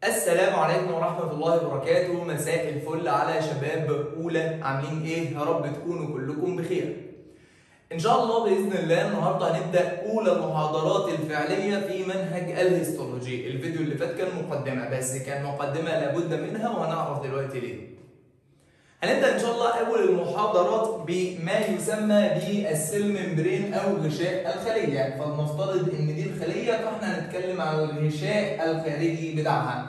السلام عليكم ورحمة الله وبركاته. مساء الفل على شباب أولى، عاملين إيه؟ يا رب تكونوا كلكم بخير. إن شاء الله بإذن الله النهاردة هنبدأ أولى المحاضرات الفعلية في منهج الهيستولوجي. الفيديو اللي فات كان مقدمة، بس كان مقدمة لابد منها وهنعرف دلوقتي ليه. هنبدأ إن شاء الله أول المحاضرات بما يسمى بالسيل ممبرين أو غشاء الخلية، فلنفترض إن دي الخلية فإحنا هنتكلم عن الغشاء الخارجي بتاعها.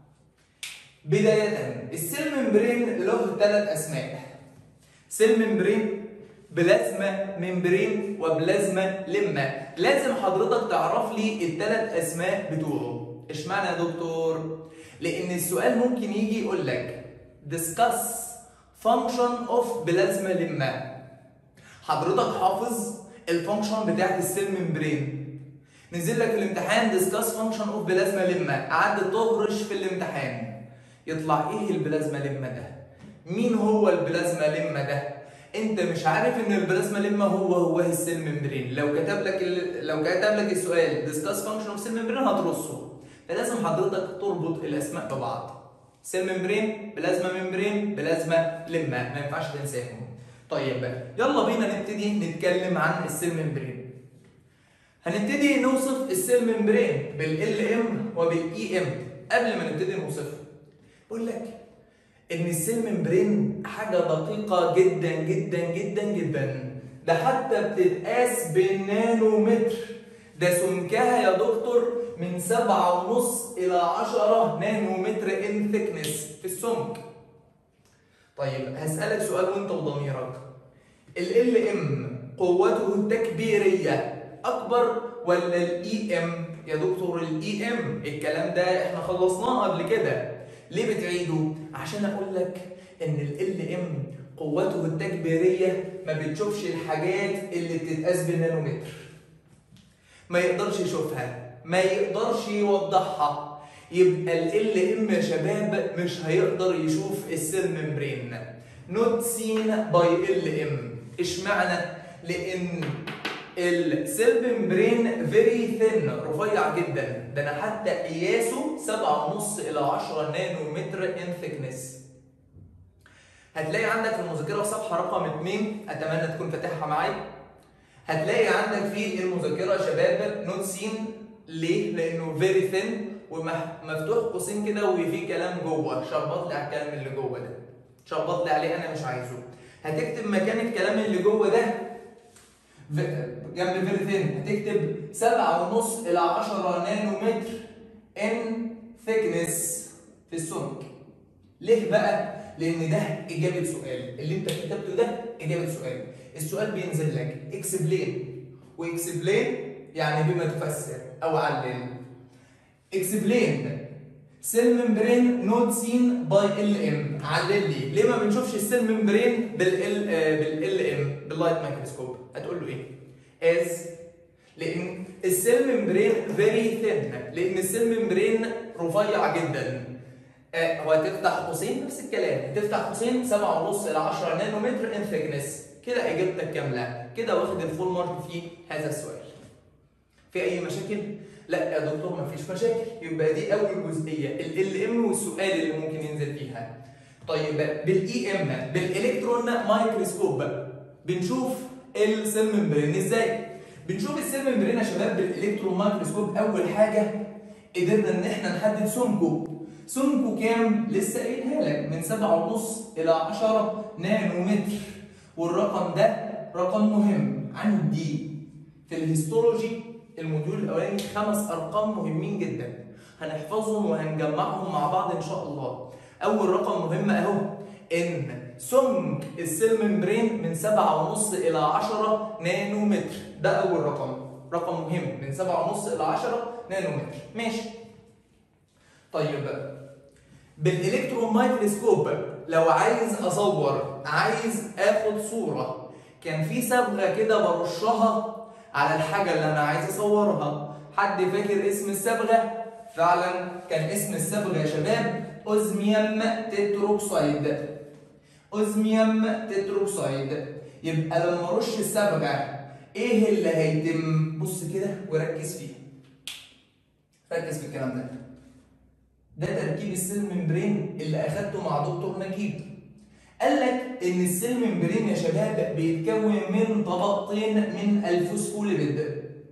بداية السيل ممبرين له 3 أسماء: سيل ممبرين، بلازما ممبرين، وبلازما لما. لازم حضرتك تعرف لي ال3 أسماء بتوعه. اشمعنى يا دكتور؟ لأن السؤال ممكن يجي يقول لك discuss function of بلازما لما. حضرتك حافظ الفانكشن بتاعت السيل ممبرين، نزل لك في الامتحان discuss function of بلازما لما، قعدت تهرش في الامتحان، يطلع ايه البلازما لما ده؟ مين هو البلازما لما ده؟ انت مش عارف ان البلازما لما هو السيل ممبرين. لو كتب لك السؤال discuss function of سيل ممبرين هترصه. فلازم حضرتك تربط الاسماء ببعض. سيل ممبرين، بلازما ممبرين، بلازما لما، ما ينفعش تنساهم. طيب يلا بينا نبتدي نتكلم عن السيل ممبرين. هنبتدي نوصف السيل ممبرين بالال ام وبالاي ام. قبل ما نبتدي نوصفه بقول لك ان السيل ممبرين حاجه دقيقه جدا جدا جدا جدا، ده حتى بتتقاس بالنانومتر. ده سمكها يا دكتور من 7.5 إلى 10 نانومتر ان ثيكنس في السمك. طيب هسألك سؤال وانت وضميرك، ال ام قوته التكبيرية أكبر ولا الاي ام؟ يا دكتور الاي ام، الكلام ده احنا خلصناه قبل كده، ليه بتعيده؟ عشان اقول لك ان ال ام قوته التكبيرية ما بتشوفش الحاجات اللي بتتقاس بالنانومتر، ما يقدرش يشوفها، ما يقدرش يوضحها. يبقى ال ام يا شباب مش هيقدر يشوف السيل ممبرين. not seen by ال ام. اشمعنى؟ لان السيل ممبرين فيري ثين، رفيع جدا، ده انا حتى قياسه 7.5 الى 10 نانومتر ان ثيكنس. هتلاقي عندك في المذكره صفحه رقم 2، اتمنى تكون فاتحها معايا. هتلاقي عندك في المذكره يا شباب نوت سين. ليه؟ لانه فيري ثين ومفتوح قوسين كده وفي كلام جوه. شربط لي على الكلام اللي جوه ده، شربط لي عليه، انا مش عايزه. هتكتب مكان الكلام اللي جوه ده جنب فيري ثين هتكتب 7.5 الى 10 نانومتر ان ثيكنس في السمك. ليه بقى؟ لان ده اجابه سؤال، اللي انت كتبته ده اجابه سؤال. السؤال بينزل لك اكسبلين، واكسبلين يعني بما تفسر او علل. اكسبلين سيل ممبرين نوت سين باي ال ام. علل لي ليه ما بنشوفش السيل ممبرين بالال ام باللايت مايكروسكوب؟ هتقول له ايه؟ از لان السيل ممبرين فيري ثين، لان السيل ممبرين رفيع جدا. هو هتفتح قوسين نفس الكلام، هتفتح قوسين 7.5 الى 10 نانومتر ان ثيكنس. كده اجابتك كامله، كده واخد الفول مارك في هذا السؤال. في اي مشاكل؟ لا يا دكتور مفيش مشاكل. يبقى دي اول جزئيه ال ام والسؤال اللي ممكن ينزل فيها. طيب بالاي ام بالالكترون مايكروسكوب بنشوف السيل ممبرين ازاي؟ بنشوف السيل ممبرين يا شباب بالالكترون مايكروسكوب. اول حاجه قدرنا ان احنا نحدد سمكه. سمكه كام؟ لسه قايلها لك من 7.5 الى 10 نانومتر. والرقم ده رقم مهم عندي في الهيستولوجي الموديول الاولاني. 5 ارقام مهمين جدا هنحفظهم وهنجمعهم مع بعض ان شاء الله. اول رقم مهم اهو، ان سمك السيل ممبرين من 7.5 الى 10 نانومتر. ده اول رقم مهم، من 7.5 الى 10 نانومتر. ماشي. طيب بالالكترون مايكروسكوب لو عايز اصور، عايز اخد صوره، كان في صبغه كده برشها على الحاجه اللي انا عايز اصورها. حد فاكر اسم الصبغه؟ فعلا كان اسم الصبغه يا شباب اوزميوم تتروكسيد. اوزميوم تتروكسيد. يبقى لما ارش الصبغه ايه اللي هيتم؟ بص كده وركز فيه، ركز في الكلام ده. ده تركيب السيل ممبرين اللي اخدته مع دكتور نجيب. قال لك ان السيل ممبرين يا شباب بيتكون من طبقتين من الفوسفوليبيد.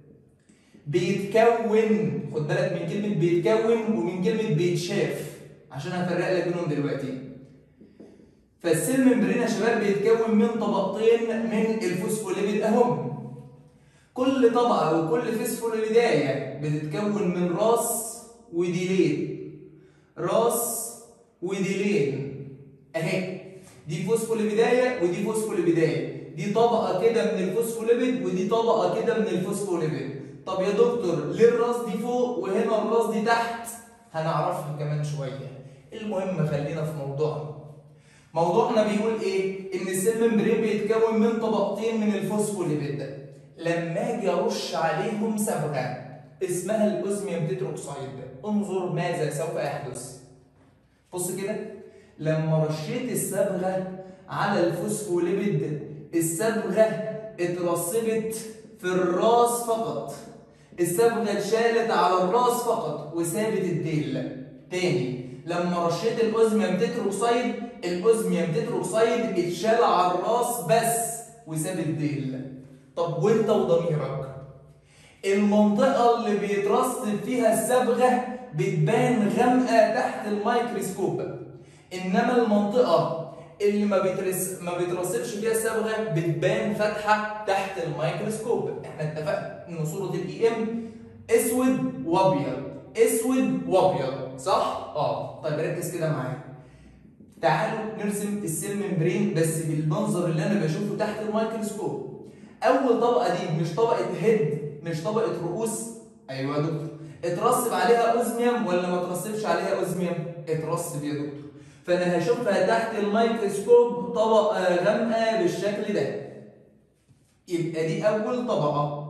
بيتكون، خد بالك من كلمه بيتكون ومن كلمه بيتشاف عشان هفرق لك بينهم دلوقتي. فالسيل ممبرين يا شباب بيتكون من طبقتين من الفوسفوليبيد اهم. كل طبقه وكل فوسفوليبيدايه بتتكون من راس وديلين. راس وديلين اهي، دي فوسفوليبيدايه ودي فوسفوليبيدايه، دي طبقه كده من الفوسفوليبيد ودي طبقه كده من الفوسفوليبيد. طب يا دكتور ليه الراس دي فوق وهنا الراس دي تحت؟ هنعرفها كمان شويه. المهم خلينا في موضوعنا. موضوعنا بيقول ايه؟ ان السيل ممبرين بيتكون من طبقتين من الفوسفوليبيد. لما اجي ارش عليهم صبغه اسمها الاوزميوم تتروكسيد، انظر ماذا سوف يحدث. بص كده، لما رشيت الصبغه على الفوسفوليبيد الصبغه اترسبت في الراس فقط. الصبغه اتشالت على الراس فقط وسابت الديل. تاني، لما رشيت الاوزميوم تتروكسيد الاوزميوم تتروكسيد اتشال على الراس بس وساب الديل. طب وانت وضميرك، المنطقه اللي بيترسب فيها الصبغه بتبان غامقه تحت الميكروسكوب، انما المنطقه اللي ما بيترسبش فيها الصبغه بتبان فاتحه تحت الميكروسكوب. احنا اتفقنا ان صوره الاي ام اسود وابيض، اسود وابيض، صح؟ طيب ركز كده معايا. تعالوا نرسم السيل ممبرين بس بالمنظر اللي انا بشوفه تحت الميكروسكوب. اول طبقه دي مش طبقه هيد، مش طبقه رؤوس؟ ايوه يا دكتور. اترسب عليها اوزميوم ولا ما اترسبش عليها اوزميوم؟ اترسب يا دكتور. فانا هشوفها تحت الميكروسكوب طبقه غامقه بالشكل ده. يبقى دي اول طبقه.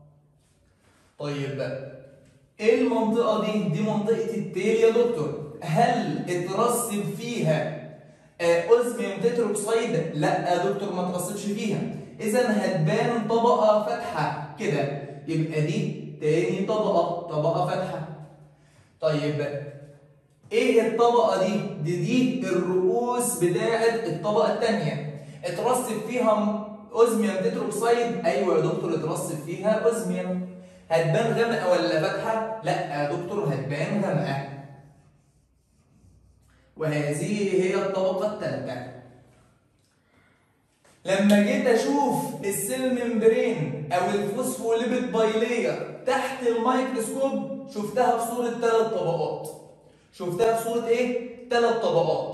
طيب ايه المنطقه دي؟ دي منطقه التيل يا دكتور. هل اترسب فيها اوزميوم تتروكسيد؟ لا يا دكتور ما اترسبش فيها. اذا هتبان طبقه فاتحه كده، يبقى دي تاني طبقه فاتحه. طيب ايه الطبقه دي؟ دي الرؤوس بتاعه الطبقه الثانيه. اترسب فيها اوزميوم تتروكسيد؟ ايوه يا دكتور اترسب فيها اوزميوم. هتبان غامقه ولا فاتحه؟ لا يا دكتور هتبان غامقه. وهذه هي الطبقه الثالثه. لما جيت اشوف السيل ممبرين او الفوسفوليبيد بايلير تحت الميكروسكوب شفتها في صوره 3 طبقات. شفتها في صوره ايه؟ 3 طبقات.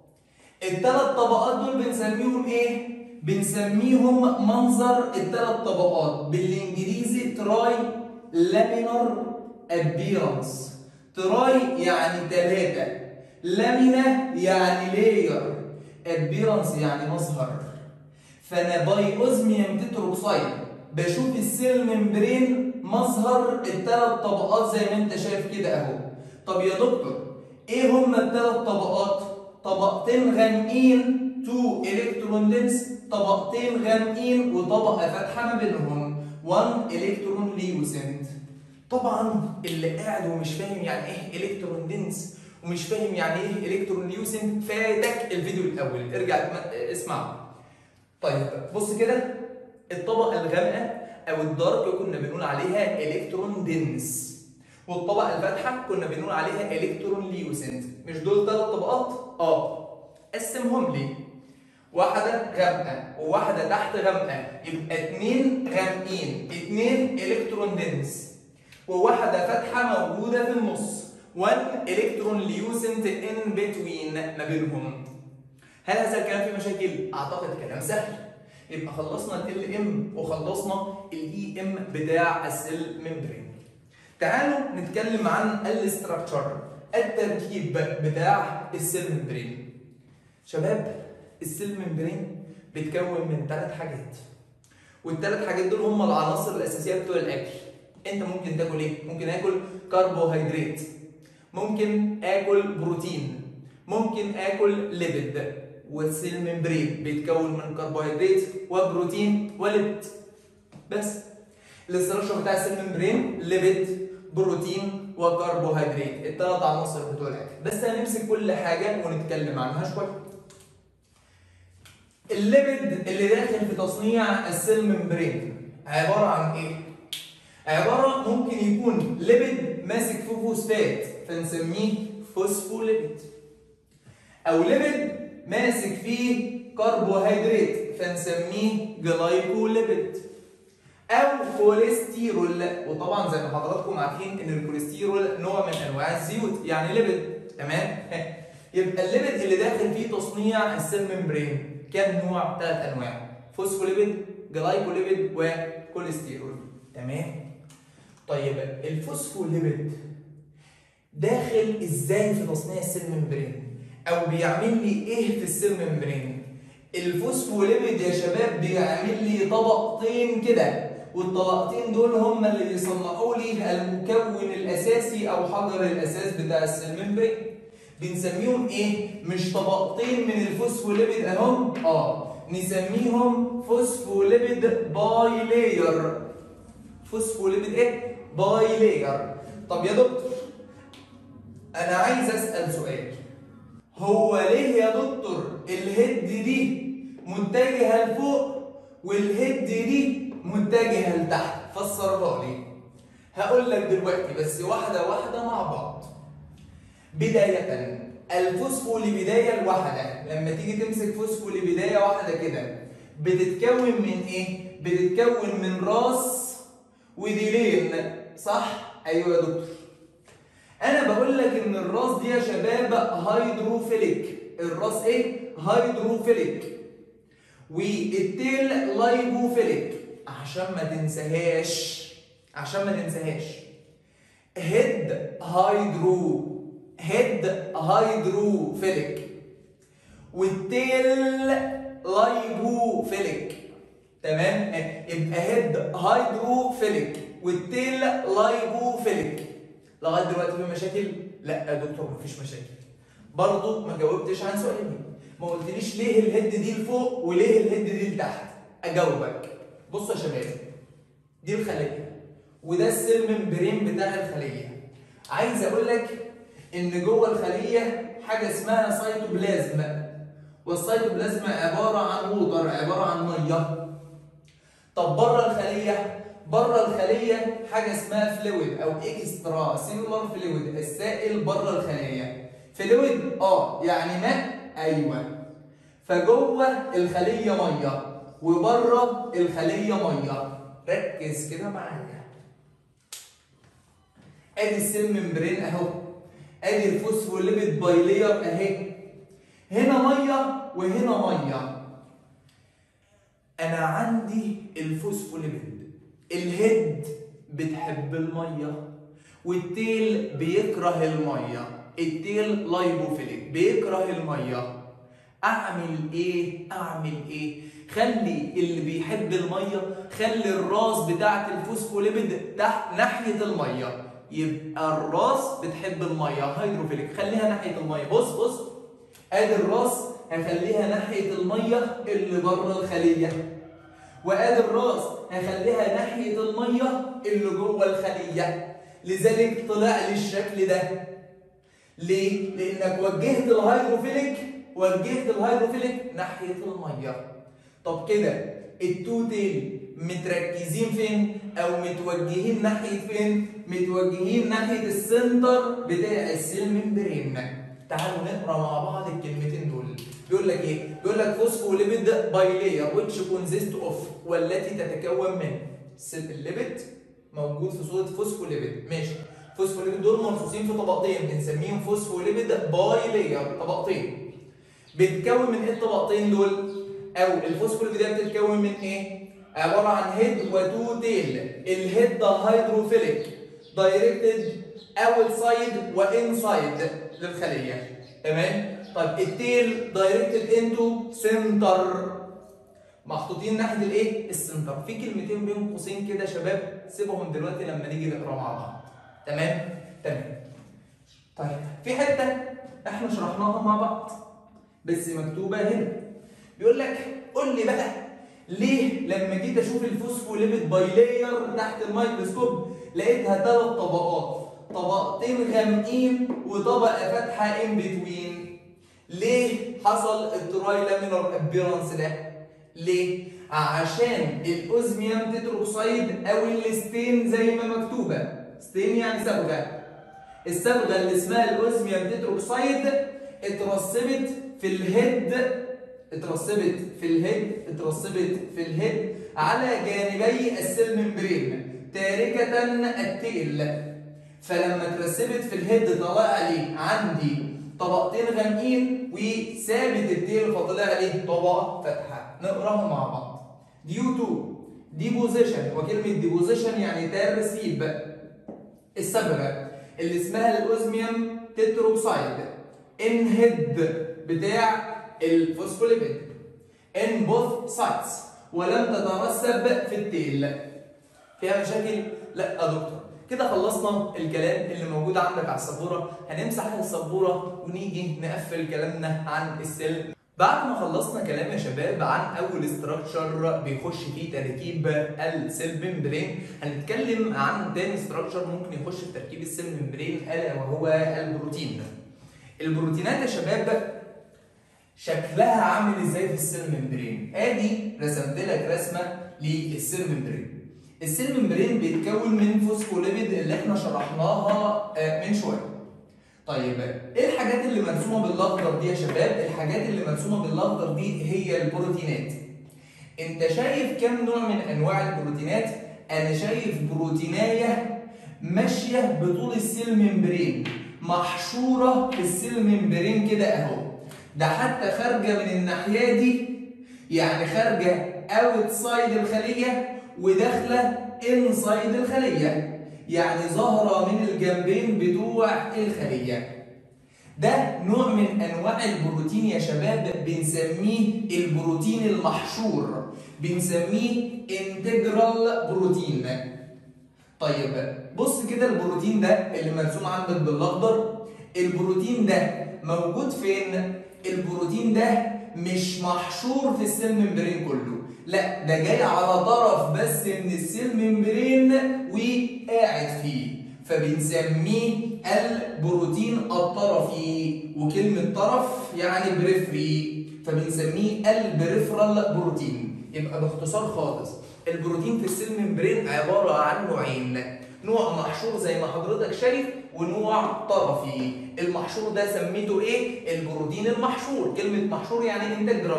ال3 طبقات دول بنسميهم ايه؟ بنسميهم منظر ال3 طبقات، بالانجليزي تراي لامينر ابيرنس. تراي يعني 3، لامينا يعني لاير، ابيرنس يعني مظهر. فانا باي اوزميوم تتروكسيد بشوف السيل ممبرين مظهر ال3 طبقات زي ما انت شايف كده اهو. طب يا دكتور ايه هما ال3 طبقات؟ طبقتين غامقين 2 الكترون دنس، طبقتين غامقين وطبقه فاتحه ما بينهم 1 الكترون ليوسنت. طبعا اللي قاعد ومش فاهم يعني ايه الكترون دنس ومش فاهم يعني ايه الكترون ليوسنت فاتك الفيديو الاول، ارجع اسمعه. طيب بص كده، الطبقه الغامقه او الدارك كنا بنقول عليها الكترون دنس، والطبقه الفاتحه كنا بنقول عليها الكترون ليوسنت. مش دول 3 طبقات؟ قسمهم لي، واحده غامقه وواحده تحت غامقه، يبقى 2 غامقين 2 الكترون دنس، وواحده فاتحه موجوده في النص 1 الكترون ليوسنت ان بتوين ما بينهم. هل هذا الكلام فيه مشاكل؟ اعتقد كلام سهل. يبقى خلصنا ال ام وخلصنا الاي ام بتاع السيل ممبرين. تعالوا نتكلم عن الاستراكشر، التركيب بتاع السيل ممبرين. شباب السيل ممبرين بيتكون من 3 حاجات، وال3 حاجات دول هم العناصر الاساسيه بتوع الاكل. انت ممكن تاكل ايه؟ ممكن اكل كربوهيدرات، ممكن اكل بروتين، ممكن اكل ليبيد. والسيل ممبرين بيتكون من كربوهيدرات وبروتين وليبيد بس. الاستراكشر بتاع السيل ممبرين ليبيد، بروتين، وكربوهيدرات، الثلاث عناصر بتوع الاكل. بس هنمسك كل حاجه ونتكلم عنها شويه. الليبيد اللي داخل في تصنيع السيل ممبرين عباره عن ايه؟ عباره ممكن يكون ليبيد ماسك في فوسفات فنسميه فوسفوليبيد، او ليبيد ماسك فيه كربوهيدرات فنسميه جلايكوليبيد، او كوليسترول. وطبعا زي ما حضراتكم عارفين ان الكوليسترول نوع من انواع الزيوت يعني ليبيد. تمام؟ يبقى الليبيد اللي داخل فيه تصنيع السيل ممبرين كام نوع؟ 3 انواع: فوسفوليبيد، جلايكوليبيد، وكوليسترول. تمام؟ طيب الفوسفوليبيد داخل ازاي في تصنيع السيل ممبرين؟ او بيعمل لي ايه في السيل ممبرين؟ الفوسفوليبيد يا شباب بيعمل لي طبقتين كده، والطبقتين دول هم اللي بيصنعوا لي المكون الاساسي او حجر الاساس بتاع السيل ممبرين. بنسميهم ايه؟ مش طبقتين من الفوسفوليبيد اهم، نسميهم فوسفوليبيد باي لاير. فوسفوليبيد ايه؟ باي لاير. طب يا دكتور انا عايز اسال سؤال، هو ليه يا دكتور الهيد دي متجهه لفوق والهيد دي متجهه لتحت؟ فسرها لي. هقول لك دلوقتي بس واحده واحده مع بعض. بدايه الفوسفوليبيدايه الواحده لما تيجي تمسك فوسفوليبيدايه واحده كده بتتكون من ايه؟ بتتكون من راس وديلين، صح؟ ايوه يا دكتور. انا بقول لك ان الراس دي يا شباب هيدروفيليك. الراس ايه؟ هيدروفيليك. والتيل لايبوفيليك. عشان ما تنساهاش هيد هيدروفيليك والتيل لايبوفيليك. تمام؟ يبقى هيد هيدروفيليك والتيل لايبوفيليك. لغايه دلوقتي في مشاكل؟ لا يا دكتور مفيش مشاكل. برضه ما جاوبتش عن سؤالي، ما قلتليش ليه الهيد دي لفوق وليه الهيد دي لتحت. اجاوبك. بص يا شباب، دي الخليه وده السيل ممبرين بتاع الخليه. عايز اقول لك ان جوه الخليه حاجه اسمها سيتوبلازم، والسيتوبلازم عباره عن ووتر، عباره عن ميه. طب بره الخليه حاجه اسمها فلويد او اكسترا سيلولار فلويد، السائل بره الخليه. فلويد يعني ماء، ايوه. فجوه الخليه ميه وبره الخليه ميه. ركز كده معايا. ادي السيل ممبرين اهو، ادي الفوسفوليبيد بايلير اهي، هنا ميه وهنا ميه. انا عندي الفوسفوليبيد، الهيد بتحب الميه والتيل بيكره الميه، التيل لايبوفيليك بيكره الميه. اعمل ايه؟ خلي اللي بيحب الميه، خلي الراس بتاعت الفوسفوليبيد تحت ناحيه الميه. يبقى الراس بتحب الميه هيدروفيليك، خليها ناحيه الميه. بص ادي الراس هخليها ناحيه الميه اللي بره الخليه، وادي الراس هخليها ناحيه الميه اللي جوه الخليه. لذلك طلع لي الشكل ده. ليه؟ لانك وجهت الهيدروفيليك ناحيه الميه. طب كده التو تيل متركزين فين؟ او متوجهين ناحيه فين؟ متوجهين ناحيه السنتر بتاع السيل ممبرين. تعالوا نقرا مع بعض الكلمتين دول. بيقول لك ايه؟ بيقول لك فوسفوليبيد بايلير which consists of، والتي تتكون من الليبيد موجود في صوره فوسفوليبيد. ماشي. فوسفوليبيد دول مرصوصين في طبقتين بنسميهم فوسفوليبيد بايلير، طبقتين. بتتكون من ايه الطبقتين دول؟ او الفوسفوليبيد دي بتتكون من ايه؟ عباره عن هيد وتو تيل. الهيد ده هيدروفيليك دايركتد اوتسايد وانسايد للخليه. تمام؟ طيب التيل دايركتد انتو سنتر، محطوطين ناحيه الايه؟ السنتر. في كلمتين بين قوسين كده شباب سيبهم دلوقتي لما نيجي نقرا مع بعض. تمام؟ طيب في حته احنا شرحناها مع بعض بس مكتوبه هنا. بيقول لك قول لي بقى ليه لما جيت اشوف الفوسفوليبيد بايلير تحت الميكروسكوب لقيتها 3 طبقات؟ طبقتين غامقين وطبقه فاتحه ان بتوين. ليه حصل التراي لامينار ابيرنس ده؟ ليه؟ عشان الاوزميوم تتروكسيد او الستين زي ما مكتوبه، ستين يعني صبغه. الصبغه اللي اسمها الاوزميوم تتروكسيد اترسبت في الهيد على جانبي السيل ممبرين تاركة التيل. فلما اترسبت في الهيد طلع لي عندي طبقتين غامقين وثابت التيل فطلع لي طبقة فاتحة. نقراهم مع بعض. due to deposition، وكلمة deposition يعني ترسيب الصبغة اللي اسمها الاوزميوم تتروكسيد ان هيد بتاع الفوسفوليبيد ان بوث سايتس ولم تترسب في التيل. فيها مشاكل؟ لا يا دكتور. كده خلصنا الكلام اللي موجود عندك على السبوره. هنمسح السبوره ونيجي نقفل كلامنا عن السيل. بعد ما خلصنا كلام يا شباب عن اول استراكشر بيخش فيه تركيب السيل ممبرين، هنتكلم عن تاني استراكشر ممكن يخش في تركيب السيل ممبرين الا وهو البروتين. البروتينات يا شباب شكلها عامل ازاي في السيل ممبرين؟ ادي رسمت لك رسمه للسيل ممبرين. السيل ممبرين بيتكون من فوسفوليبيد اللي احنا شرحناها من شويه. طيب ايه الحاجات اللي مرسومه بالاخضر دي يا شباب؟ الحاجات اللي مرسومه بالاخضر دي هي البروتينات. انت شايف كم نوع من انواع البروتينات؟ انا شايف بروتينايه ماشيه بطول السيل ممبرين، محشوره في السيل ممبرين كده اهو. ده حتى خارجه من الناحيه دي، يعني خارجه اوت سايد الخليه وداخله انسايد الخليه، يعني ظاهره من الجنبين بتوع الخليه. ده نوع من انواع البروتين يا شباب بنسميه البروتين المحشور، بنسميه انتجرال بروتين. طيب بص كده البروتين ده اللي مرسوم عندك بالاخضر، البروتين ده موجود فين؟ البروتين ده مش محشور في السيل ممبرين كله، لا ده جاي على طرف بس من السيل ممبرين وقاعد فيه، فبنسميه البروتين الطرفي. وكلمة طرف يعني بريفري، فبنسميه البريفرال بروتين. يبقى باختصار خالص البروتين في السيل ممبرين عبارة عن نوعين، نوع محشور زي ما حضرتك شايف ونوع طرفي. المحشور ده سميته ايه؟ البروتين المحشور. كلمة محشور يعني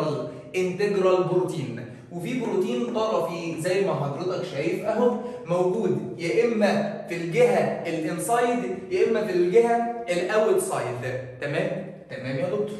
انتجرال بروتين. وفي بروتين طرفي زي ما حضرتك شايف اهو موجود يا اما في الجهة الانسايد يا اما في الجهة الاوت سايد. تمام يا دكتور.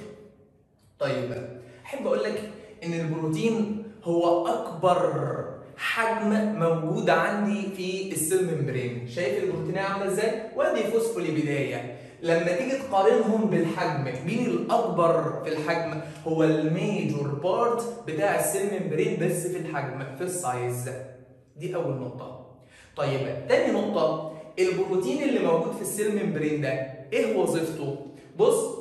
طيب احب اقول لك ان البروتين هو اكبر حجم موجود عندي في السيل ممبرين. شايف البروتينيه عامله ازاي؟ وادي فوسفوليبيديه. لما تيجي تقارنهم بالحجم، مين الاكبر في الحجم؟ هو الميجور بارت بتاع السيل ممبرين بس في الحجم، في السايز. دي اول نقطه. طيب تاني نقطه، البروتين اللي موجود في السيل ممبرين ده ايه وظيفته؟ بص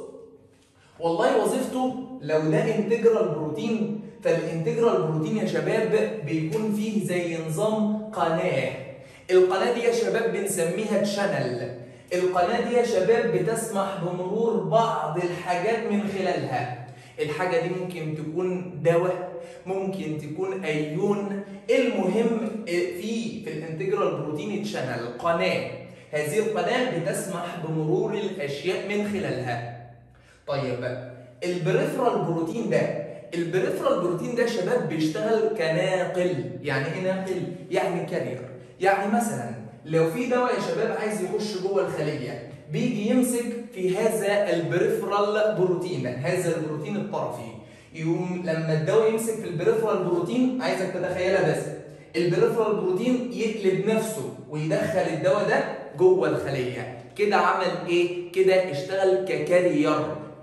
والله وظيفته لو ده انتجرال بروتين، فالانتجرال بروتين يا شباب بيكون فيه زي نظام قناه. القناه دي يا شباب بنسميها تشانل. القناه دي يا شباب بتسمح بمرور بعض الحاجات من خلالها. الحاجه دي ممكن تكون دواء، ممكن تكون ايون. المهم في الانتجرال بروتين تشانل قناه، هذه القناه بتسمح بمرور الاشياء من خلالها. طيب البريفرال بروتين ده، البريفرال بروتين ده شباب بيشتغل كناقل. يعني ايه ناقل؟ يعني كارير. يعني مثلا لو في دواء يا شباب عايز يخش جوه الخليه، بيجي يمسك في هذا البريفرال بروتين، هذا البروتين الطرفي. يقوم لما الدواء يمسك في البريفرال بروتين، عايزك تتخيلها بس، البريفرال بروتين يقلب نفسه ويدخل الدواء ده جوه الخليه. كده عمل ايه؟ كده اشتغل ككارير،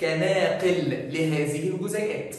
كناقل لهذه الجزيئات.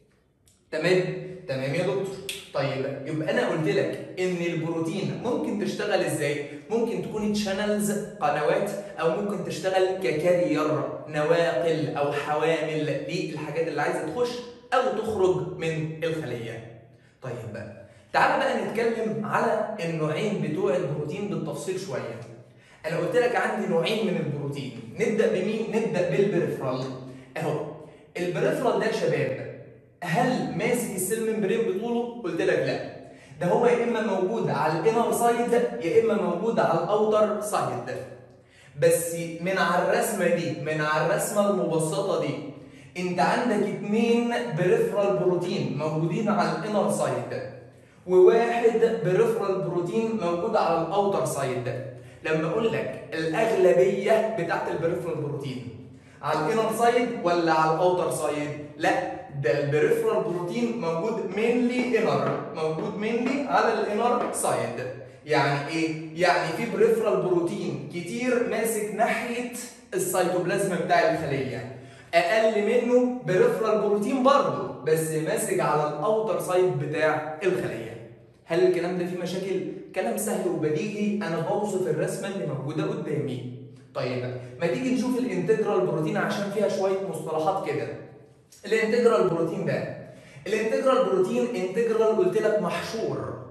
تمام يا دكتور. طيب يبقى انا قلت لك ان البروتين ممكن تشتغل ازاي؟ ممكن تكون تشانلز قنوات، او ممكن تشتغل ككارير نواقل او حوامل للحاجات اللي عايزه تخش او تخرج من الخليه. طيب تعال بقى نتكلم على النوعين بتوع البروتين بالتفصيل شويه. انا قلت لك عندي نوعين من البروتين، نبدا بمين؟ نبدا بالبريفرال. اهو البريفرال ده يا شباب هل ماسك السيل ممبرين بطوله؟ قلت لك لا، ده هو يا اما موجود على الانر سايد يا اما موجود على الاوتر سايد. بس من على الرسمه دي، من على الرسمه المبسطه دي، انت عندك 2 بريفرال بروتين موجودين على الانر سايد وواحد بريفرال بروتين موجود على الاوتر سايد. لما اقول لك الاغلبيه بتاعت البريفرال بروتين على الانر سايد ولا على الاوتر سايد؟ لا، ده البريفرال بروتين موجود مينلي انر، موجود مينلي على الانر سايد. يعني ايه؟ يعني في بريفرال بروتين كتير ماسك ناحيه السيتوبلازم بتاع الخليه، اقل منه بريفرال بروتين برضه بس ماسك على الاوتر سايد بتاع الخليه. هل الكلام ده فيه مشاكل؟ كلام سهل وبديهي، انا بوصف الرسمه اللي موجوده قدامي. طيب ما تيجي نشوف الانتجرال بروتين عشان فيها شويه مصطلحات كده. الانتجرال بروتين ده، الانتجرال بروتين انتجرال قلت لك محشور،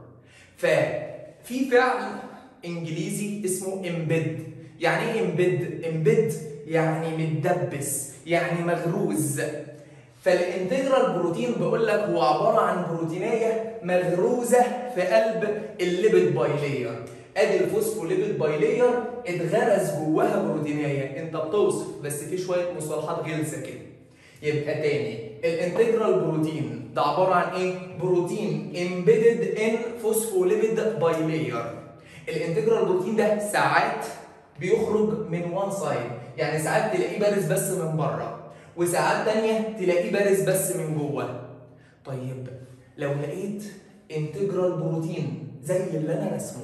ففي فعل انجليزي اسمه امبيد. يعني ايه امبيد؟ امبيد يعني متدبس، يعني مغروز. فالانتجرال بروتين بقول لك هو عباره عن بروتينيه مغروزه في قلب الليبيد بايلير. ادي الفوسفوليبيد بايلير اتغرز جواها بروتينيه، انت بتوصف بس في شويه مصطلحات غلسه كده. يبقى تاني الانتجرال بروتين ده عباره عن ايه؟ بروتين امبيدد ان فوسفوليبيد بايلير. الانتجرال بروتين ده ساعات بيخرج من وان سايد، يعني ساعات تلاقيه بارز بس من بره وساعات تانية تلاقيه بارز بس من جوه. طيب لو لقيت انتجرال بروتين زي اللي انا رسمه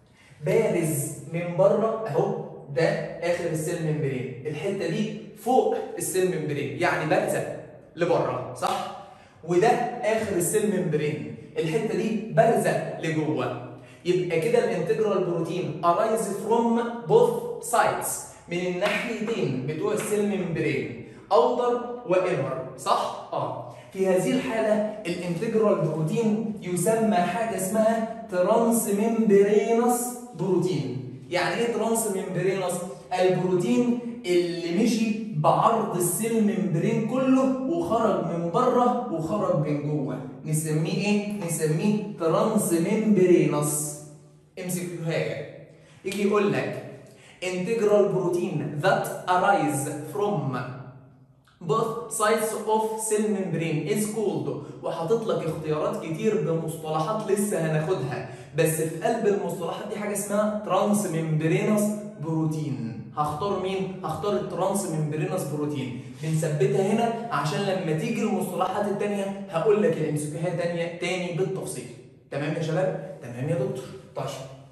بارز من بره اهو، ده اخر السيل ممبرين، الحته دي فوق السيل ممبرين يعني بارزه لبره صح؟ وده اخر السيل ممبرين، الحته دي بارزه لجوه. يبقى كده الانتجرال بروتين arise from both sides، من الناحيتين بتوع السيل ممبرين، اوتر وانر صح؟ في هذه الحاله الانتجرال بروتين يسمى حاجه اسمها ترانس ممبرينس بروتين. يعني ايه ترانس ممبرينس؟ البروتين اللي مشي بعرض السيل ممبرين كله وخرج من بره وخرج من جوه، نسميه ايه؟ نسميه ترانس ممبرينس. امسك حاجه يجي يقول لك integral protein that arise from both sides of cell membrane is called، وحاطط لك اختيارات كتير بمصطلحات لسه هناخدها، بس في قلب المصطلحات دي حاجه اسمها ترانس ممبرينس بروتين. هختار مين؟ هختار الترانس ممبرينس بروتين، بنثبتها هنا عشان لما تيجي المصطلحات الثانيه هقول لك الامسكوهات تاني بالتفصيل. تمام يا شباب؟ تمام يا دكتور. طيب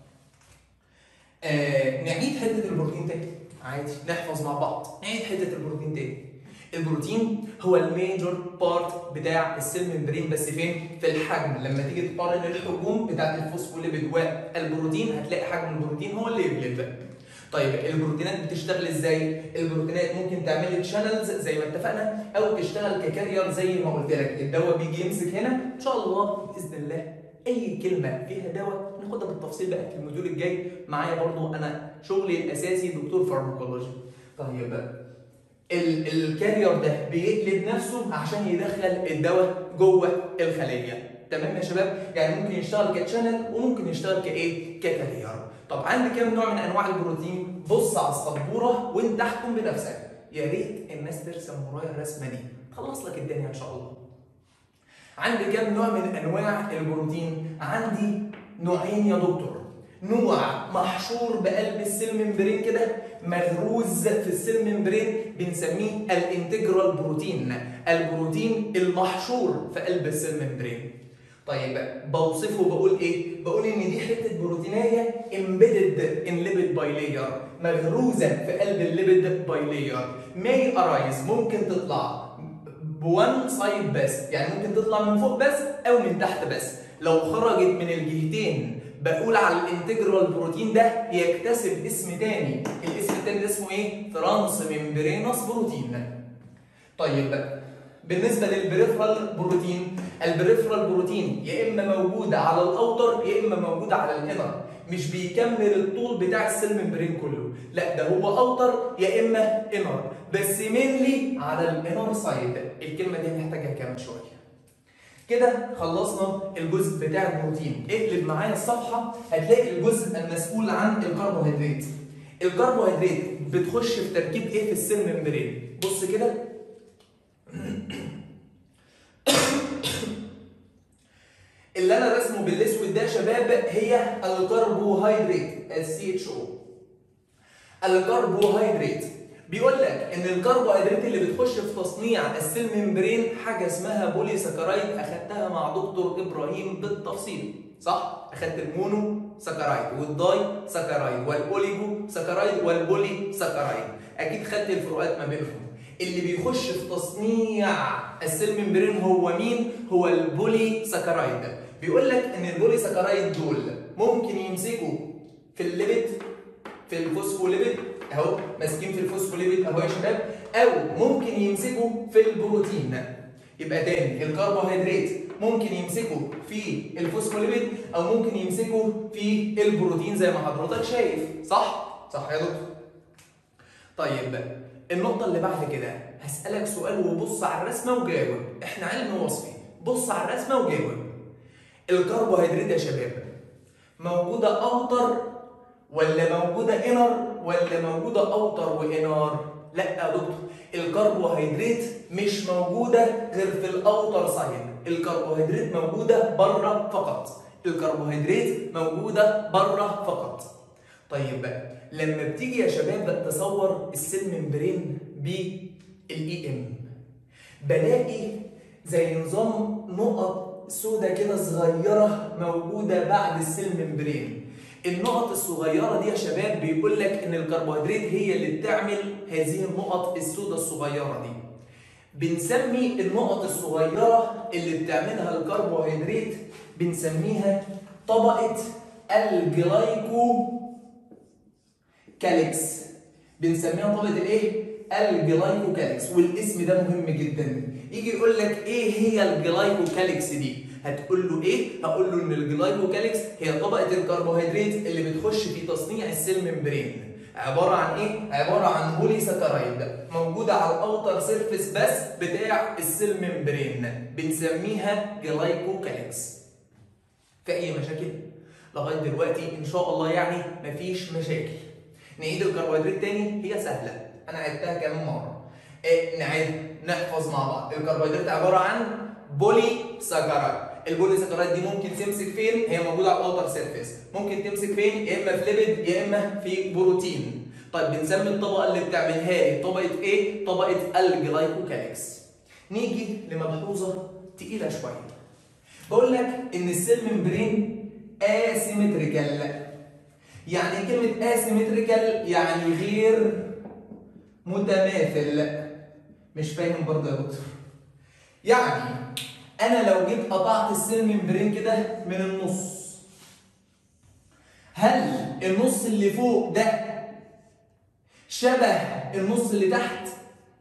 نعيد حته البروتين تاني عادي، نحفظ مع بعض. نعيد حته البروتين تاني. البروتين هو الميجور بارت بتاع السيل ممبرين، بس فين؟ في الحجم. لما تيجي تقارن الحجوم بتاعت الفوسفوليبيد والبروتين هتلاقي حجم البروتين هو اللي يغلب. طيب البروتينات بتشتغل ازاي؟ البروتينات ممكن تعمل تشانلز زي ما اتفقنا او تشتغل ككارير زي ما قلت لك. الدواء بيجي يمسك هنا ان شاء الله باذن الله اي كلمه فيها دواء ناخدها بالتفصيل بقى في الموديول الجاي. معايا برضو انا شغلي الاساسي دكتور فارماكولوجي. طيب الكارير ده بيقلب نفسه عشان يدخل الدواء جوه الخليه. تمام يا شباب؟ يعني ممكن يشتغل كتشانل وممكن يشتغل كايه؟ ككارير. طب عندي كام نوع من انواع البروتين؟ بص على السبوره وانت احكم بنفسك. يا ريت الناس ترسم ورايا الرسمه دي تخلص لك الدنيا ان شاء الله. عندي كام نوع من انواع البروتين؟ عندي نوعين يا دكتور. نوع محشور بقلب السيل ممبرين كده مغروز في السيل ممبرين بنسميه الانتجرال بروتين، البروتين المحشور في قلب السيل ممبرين. طيب بوصفه بقول ايه؟ بقول ان دي حته بروتينيه امبيدد ان ليبيد بايلير، مغروزه في قلب الليبيد بايلير. ماي ارايز ممكن تطلع بوان سايد بس، يعني ممكن تطلع من فوق بس او من تحت بس. لو خرجت من الجهتين بقول على الانتجرال بروتين ده يكتسب اسم تاني، الاسم التاني ده اسمه ايه؟ ترانس ممبرينس بروتين. طيب بالنسبه للبريفرال بروتين، البريفرال بروتين يا اما موجوده على الاوتر يا اما موجوده على الانر، مش بيكمل الطول بتاع السيل ممبرين كله، لا ده هو اوتر يا اما انر، بس مينلي على الانر سايد. الكلمه دي هنحتاجها كمان شويه. كده خلصنا الجزء بتاع البروتين. اقلب معايا الصفحه هتلاقي الجزء المسؤول عن الكربوهيدرات. الكربوهيدرات بتخش في تركيب ايه في السيل ممبرين؟ بص كده اللي انا رسمه بالاسود ده يا شباب هي الكربوهيدرات CHO. الكربوهيدرات بيقول لك ان الكربوهيدرات اللي بتخش في تصنيع السيل ممبرين حاجه اسمها بولي ساكرايد، اخدتها مع دكتور ابراهيم بالتفصيل، صح؟ اخدت المونو ساكرايد والداي ساكرايد والاوليجو ساكرايد والبولي ساكرايد، اكيد خدت الفروقات ما بينهم. اللي بيخش في تصنيع السيل ممبرين هو مين؟ هو البولي ساكرايد. بيقول لك ان البولي ساكرايد دول ممكن يمسكوا في الليبيد، في الفوسفوليبيد اهو، ماسكين في الفوسفوليبيد اهو يا شباب، او ممكن يمسكوا في البروتين. يبقى تاني الكربوهيدرات ممكن يمسكوا في الفوسفوليبيد او ممكن يمسكوا في البروتين زي ما حضرتك شايف، صح؟ صح يا دكتور. طيب النقطة اللي بعد كده هسألك سؤال وبص على الرسمة وجاوب، احنا علم وصفي، بص على الرسمة وجاوب. الكربوهيدرات يا شباب موجودة اوتر ولا موجودة انر ولا موجودة اوتر وانر؟ لا يا دكتور، الكربوهيدرات مش موجودة غير في الاوتر سايد، الكربوهيدرات موجودة بره فقط، الكربوهيدرات موجودة بره فقط. طيب لما بتيجي يا شباب تصور السيل ممبرين بالاي ام بلاقي زي نظام نقط سودة كده صغيرة موجودة بعد السيل ممبرين. النقط الصغيرة دي يا شباب بيقول لك إن الكربوهيدرات هي اللي بتعمل هذه النقط السودة الصغيرة دي. بنسمي النقط الصغيرة اللي بتعملها الكربوهيدرات بنسميها طبقة الجلايكو كاليكس. بنسميها طبقة الايه؟ الجلايكو كاليكس، والاسم ده مهم جدا. يجي يقول لك ايه هي الجلايكو كاليكس دي؟ هتقول له ايه؟ هقول له ان الجلايكو كاليكس هي طبقة الكربوهيدرات اللي بتخش في تصنيع السيل ممبرين. عبارة عن ايه؟ عبارة عن بولي ساكرايد موجودة على الاوتر سيرفيس بس بتاع السيل ممبرين، بنسميها جلايكو كاليكس. في اي مشاكل؟ لغاية دلوقتي ان شاء الله يعني مفيش مشاكل. نعيد الكربوهيدرات تاني، هي سهلة، أنا عدتها كمان مرة. نعيد نحفظ مع بعض. الكربوهيدرات عبارة عن بولي ساكرايد. البولي ساكرايد دي ممكن تمسك فين؟ هي موجودة على الأوتر سيرفيس. ممكن تمسك فين؟ يا إما في ليبيد يا إما في بروتين. طيب بنسمي الطبقة اللي بتعملها لي طبقة إيه؟ طبقة الجلايكوكاليكس. نيجي لملحوظة تقيلة شوية. بقول لك إن السيل ممبرين اسيمتريكال. يعني كلمة اسيمتريكال يعني غير متماثل. مش فاهم برضه يا دكتور. يعني أنا لو جيت قطعت السيل ممبرين كده من النص، هل النص اللي فوق ده شبه النص اللي تحت؟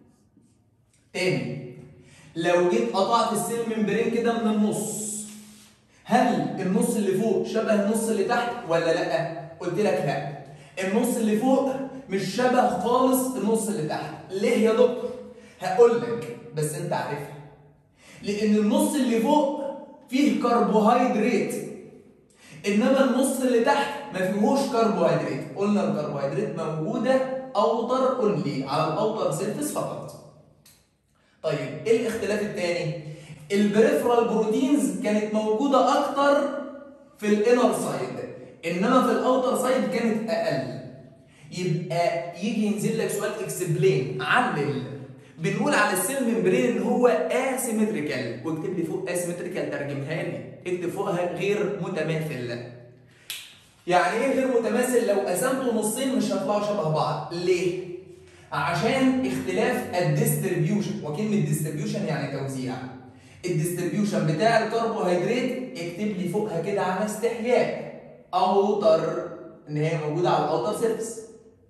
تاني، لو جيت قطعت السيل ممبرين كده من النص، هل النص اللي فوق شبه النص اللي تحت ولا لأ؟ قلت لك لا. النص اللي فوق مش شبه خالص النص اللي تحت. ليه يا دكتور؟ هقول لك بس انت عارفها. لأن النص اللي فوق فيه كربوهيدرات، إنما النص اللي تحت ما فيهوش كربوهيدرات. قلنا الكربوهيدرات موجودة أوتر أونلي، على الأوتر سيرفيس فقط. طيب إيه الاختلاف الثاني؟ البريفرال بروتينز كانت موجودة أكتر في الانر سايد، انما في الاوتر سايد كانت اقل. يبقى يجي ينزل لك سؤال اكسبلين، علل. بنقول على السيل ممبرين ان هو اسيمتريكال، واكتب لي فوق اسيمتريكال، ترجمها لي، اكتب فوقها غير متماثل. يعني ايه غير متماثل؟ لو قسمته نصين مش هيطلعوا شبه بعض. ليه؟ عشان اختلاف الديستريبيوشن، وكلمه ديستريبيوشن يعني توزيع. الديستريبيوشن بتاع الكربوهيدرات اكتب لي فوقها كده على استحياء اوتر، ان هي موجوده على الاوتر سيرفيس.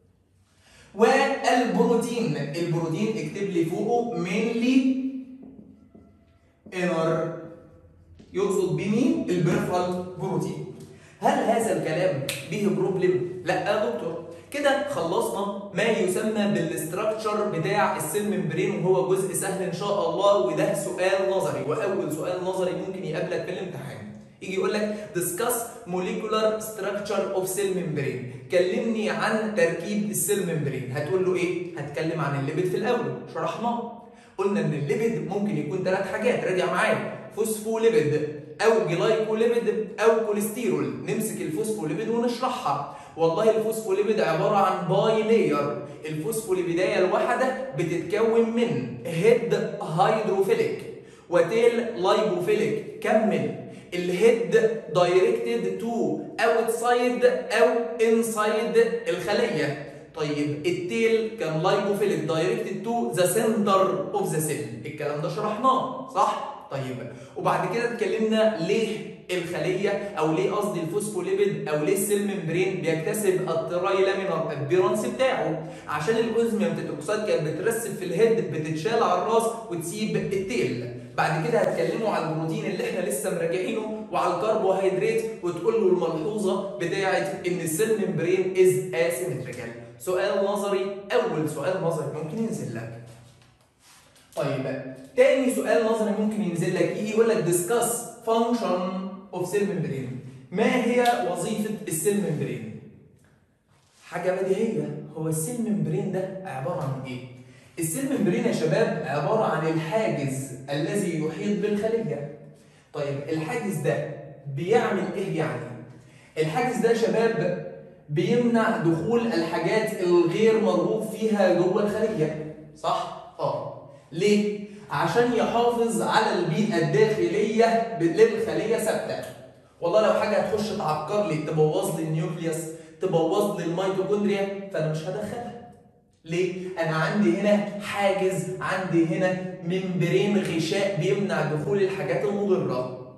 والبروتين، البروتين اكتب لي فوقه مينلي انر يقصد بمين؟ البريفرال بروتين. هل هذا الكلام به بروبلم؟ لا يا دكتور. كده خلصنا ما يسمى بالاستراكشر بتاع السيل ممبرين، وهو جزء سهل ان شاء الله، وده سؤال نظري، واول سؤال نظري ممكن يقابلك في الامتحان. يجي يقول لك discuss molecular structure of cell membrane. كلمني عن تركيب السيل ممبرين. هتقول له ايه؟ هتكلم عن الليبيد في الاول، شرحناه. قلنا ان الليبيد ممكن يكون 3 حاجات، راجع معايا: فوسفوليبيد او جلايكوليبيد او كوليسترول. نمسك الفوسفوليبيد ونشرحها. والله الفوسفوليبيد عباره عن باي لاير. الفوسفوليبيدايه الواحده بتتكون من هيد هيدروفيليك وتيل لايبوفيليك. كمل. الهيد دايركتد تو اوتسايد او انسايد الخليه. طيب التيل كان لايبوفيليك دايركتد تو ذا سنتر اوف ذا سيل. الكلام ده شرحناه صح؟ طيب وبعد كده اتكلمنا ليه الخليه، او ليه قصدي الفوسفوليبيد، او ليه السيل ممبرين بيكتسب التراي لامينار ابيرنس بتاعه. عشان الاوزميوم تتوكسيد كانت بترسب في الهيد، بتتشال على الراس وتسيب التيل. بعد كده هتكلموا على البروتين اللي احنا لسه مراجعينه، وعلى الكربوهيدرات، وتقول له الملحوظه بتاعه ان السيل ممبرين از اسيمتريكال. سؤال نظري، اول سؤال نظري ممكن ينزل لك. طيب تاني سؤال نظري ممكن ينزل لك، يجي يقول لك discuss function of cell membrane. ما هي وظيفة السيل ممبرين؟ حاجة بديهية، هو السيل ممبرين ده عبارة عن ايه؟ السيل ممبرين يا شباب عبارة عن الحاجز الذي يحيط بالخلية. طيب الحاجز ده بيعمل ايه يعني؟ الحاجز ده يا شباب بيمنع دخول الحاجات الغير مرغوب فيها جوه الخلية، صح؟ ليه؟ عشان يحافظ على البيئة الداخلية للخلية ثابتة. والله لو حاجة هتخش تعكر لي، تبوظ لي النيوكليوس، تبوظ لي الميتوكوندريا، فأنا مش هدخلها. ليه؟ أنا عندي هنا حاجز، عندي هنا ممبرين غشاء بيمنع دخول الحاجات المضرة.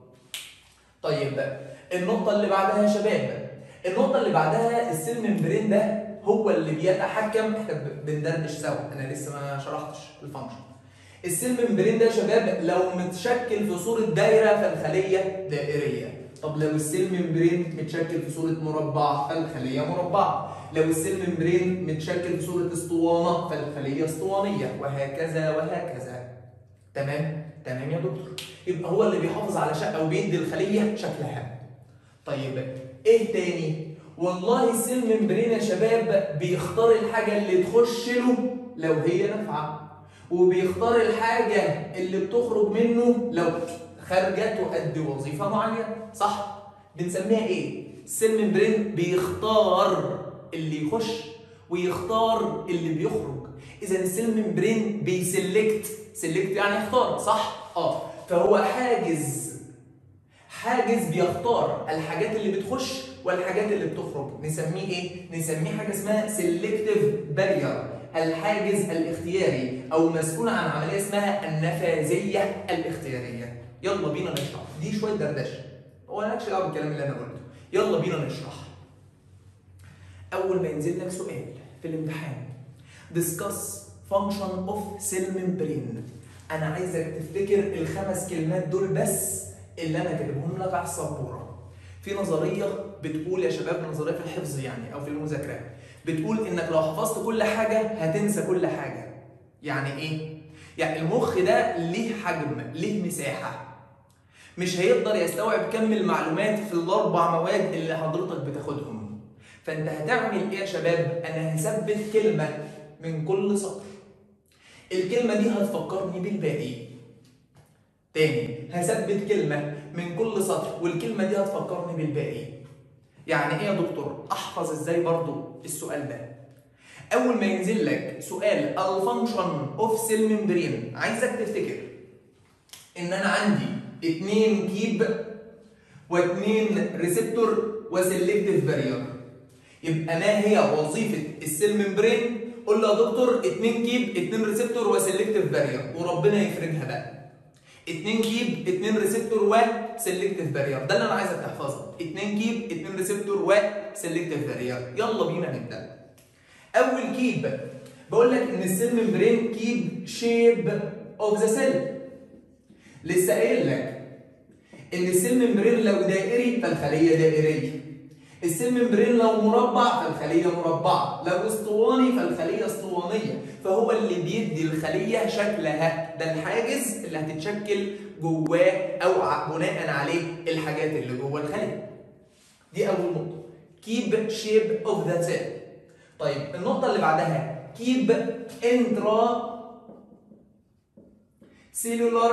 طيب النقطة اللي بعدها يا شباب، النقطة اللي بعدها السيل ممبرين ده هو اللي بيتحكم. احنا بندردش سوا، أنا لسه ما شرحتش الفانكشن. السيل ممبرين ده يا شباب لو متشكل في صورة دايرة فالخلية دائرية. طب لو السيل ممبرين متشكل في صورة مربع فالخلية مربعة. لو السيل ممبرين متشكل في صورة اسطوانة فالخلية اسطوانية، وهكذا وهكذا. تمام؟ تمام يا دكتور. يبقى هو اللي بيحافظ على أو بيدي الخلية شكلها. طيب إيه تاني؟ والله السيل ممبرين يا شباب بيختار الحاجة اللي تخش له لو هي نافعة، وبيختار الحاجة اللي بتخرج منه لو خارجة تؤدي وظيفة معينة، صح؟ بنسميها ايه؟ السيل ممبرين بيختار اللي يخش ويختار اللي بيخرج. إذا السيل ممبرين بيسلكت، سلكت يعني يختار، صح؟ فهو حاجز بيختار الحاجات اللي بتخش والحاجات اللي بتخرج. نسميه ايه؟ نسميه حاجة اسمها سيلكتيف بارير، الحاجز الاختياري، او مسؤول عن عمليه اسمها النفاذيه الاختياريه. يلا بينا نشرح. دي شويه دردشه، هو مالكش دعوه بالكلام اللي انا قلته. يلا بينا نشرح. اول ما ينزل لك سؤال في الامتحان discuss function of cell membrane، انا عايزك تفتكر ال5 كلمات دول بس اللي انا كاتبهم لك على السبوره. في نظريه بتقول يا شباب، نظريه في الحفظ يعني او في المذاكره، بتقول انك لو حفظت كل حاجه هتنسى كل حاجه. يعني ايه؟ يعني المخ ده ليه حجم، ليه مساحه، مش هيقدر يستوعب كم المعلومات في ال4 مواد اللي حضرتك بتاخدهم. فانت هتعمل ايه يا شباب؟ انا هثبت كلمه من كل سطر. الكلمه دي هتفكرني بالباقي. تاني، هثبت كلمه من كل سطر، والكلمه دي هتفكرني بالباقي. يعني ايه يا دكتور؟ احفظ ازاي برضو السؤال ده؟ اول ما ينزل لك سؤال الفانكشن اوف سيل ممبرين، عايزك تفتكر ان انا عندي 2 كيب و2 ريسبتور وسيلكتيف بارير. يبقى ما هي وظيفه السيل ممبرين؟ قول له يا دكتور 2 كيب 2 ريسبتور وسيلكتيف بارير، وربنا يفرجها بقى. 2 كيب 2 ريسبتور وسيلكتيف بارير، ده اللي انا عايزك تحفظه. 2 كيب 2 ريسبتور وسيلكتيف بارير. يلا بينا نبدا. اول كيب بقول لك ان السيل ممبرين كيب شيب اوف ذا سيل. لسه قايل لك ان السيل ممبرين لو دائري فالخليه دائريه، السيل ممبرين لو مربع فالخليه مربعه، لو اسطواني فالخليه اسطوانيه، فهو اللي بيدي الخليه شكلها، ده الحاجز اللي هتتشكل جواه او بناء عليه الحاجات اللي جوه الخليه. دي اول نقطه، keep shape of the cell. طيب النقطه اللي بعدها keep intra cellular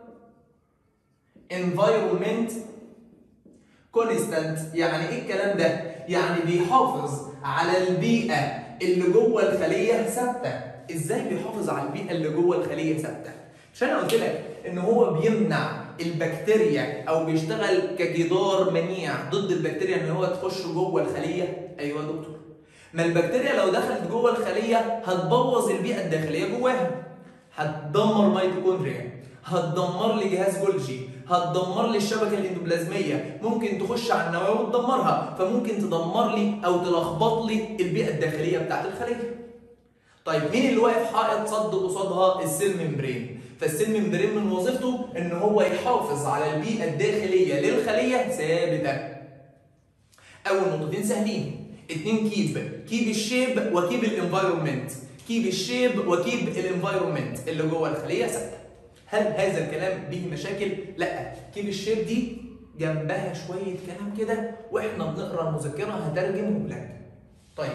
environment constant. يعني ايه الكلام ده؟ يعني بيحافظ على البيئه اللي جوه الخليه ثابته. ازاي بيحافظ على البيئه اللي جوه الخليه ثابته؟ مش انا قلت لك ان هو بيمنع البكتيريا او بيشتغل كجدار منيع ضد البكتيريا ان هو تخش جوه الخليه؟ ايوه يا دكتور. ما البكتيريا لو دخلت جوه الخليه هتبوظ البيئه الداخليه جواها، هتدمر ميتوكوندريا، هتدمر لي جهاز جولجي، هتدمر لي الشبكه الاندوبلازميه، ممكن تخش على النواه وتدمرها، فممكن تدمر لي او تلخبط لي البيئه الداخليه بتاعت الخليه. طيب مين اللي واقف حائط صد قصادها؟ السيل ممبرين. فالسيل ممبرين من وظيفته ان هو يحافظ على البيئه الداخليه للخليه ثابته. اول نقطتين سهلين، اتنين كيب الشيب وكيب الانفايرمنت، كيب الشيب وكيب الانفايرمنت اللي جوه الخليه ثابته. هل هذا الكلام به مشاكل؟ لا، كيب الشيب دي جنبها شويه كلام كده واحنا بنقرا المذكره هترجمهم لك. طيب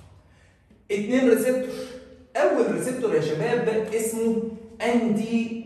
اتنين ريسبتور. اول ريسبتور يا شباب اسمه انتي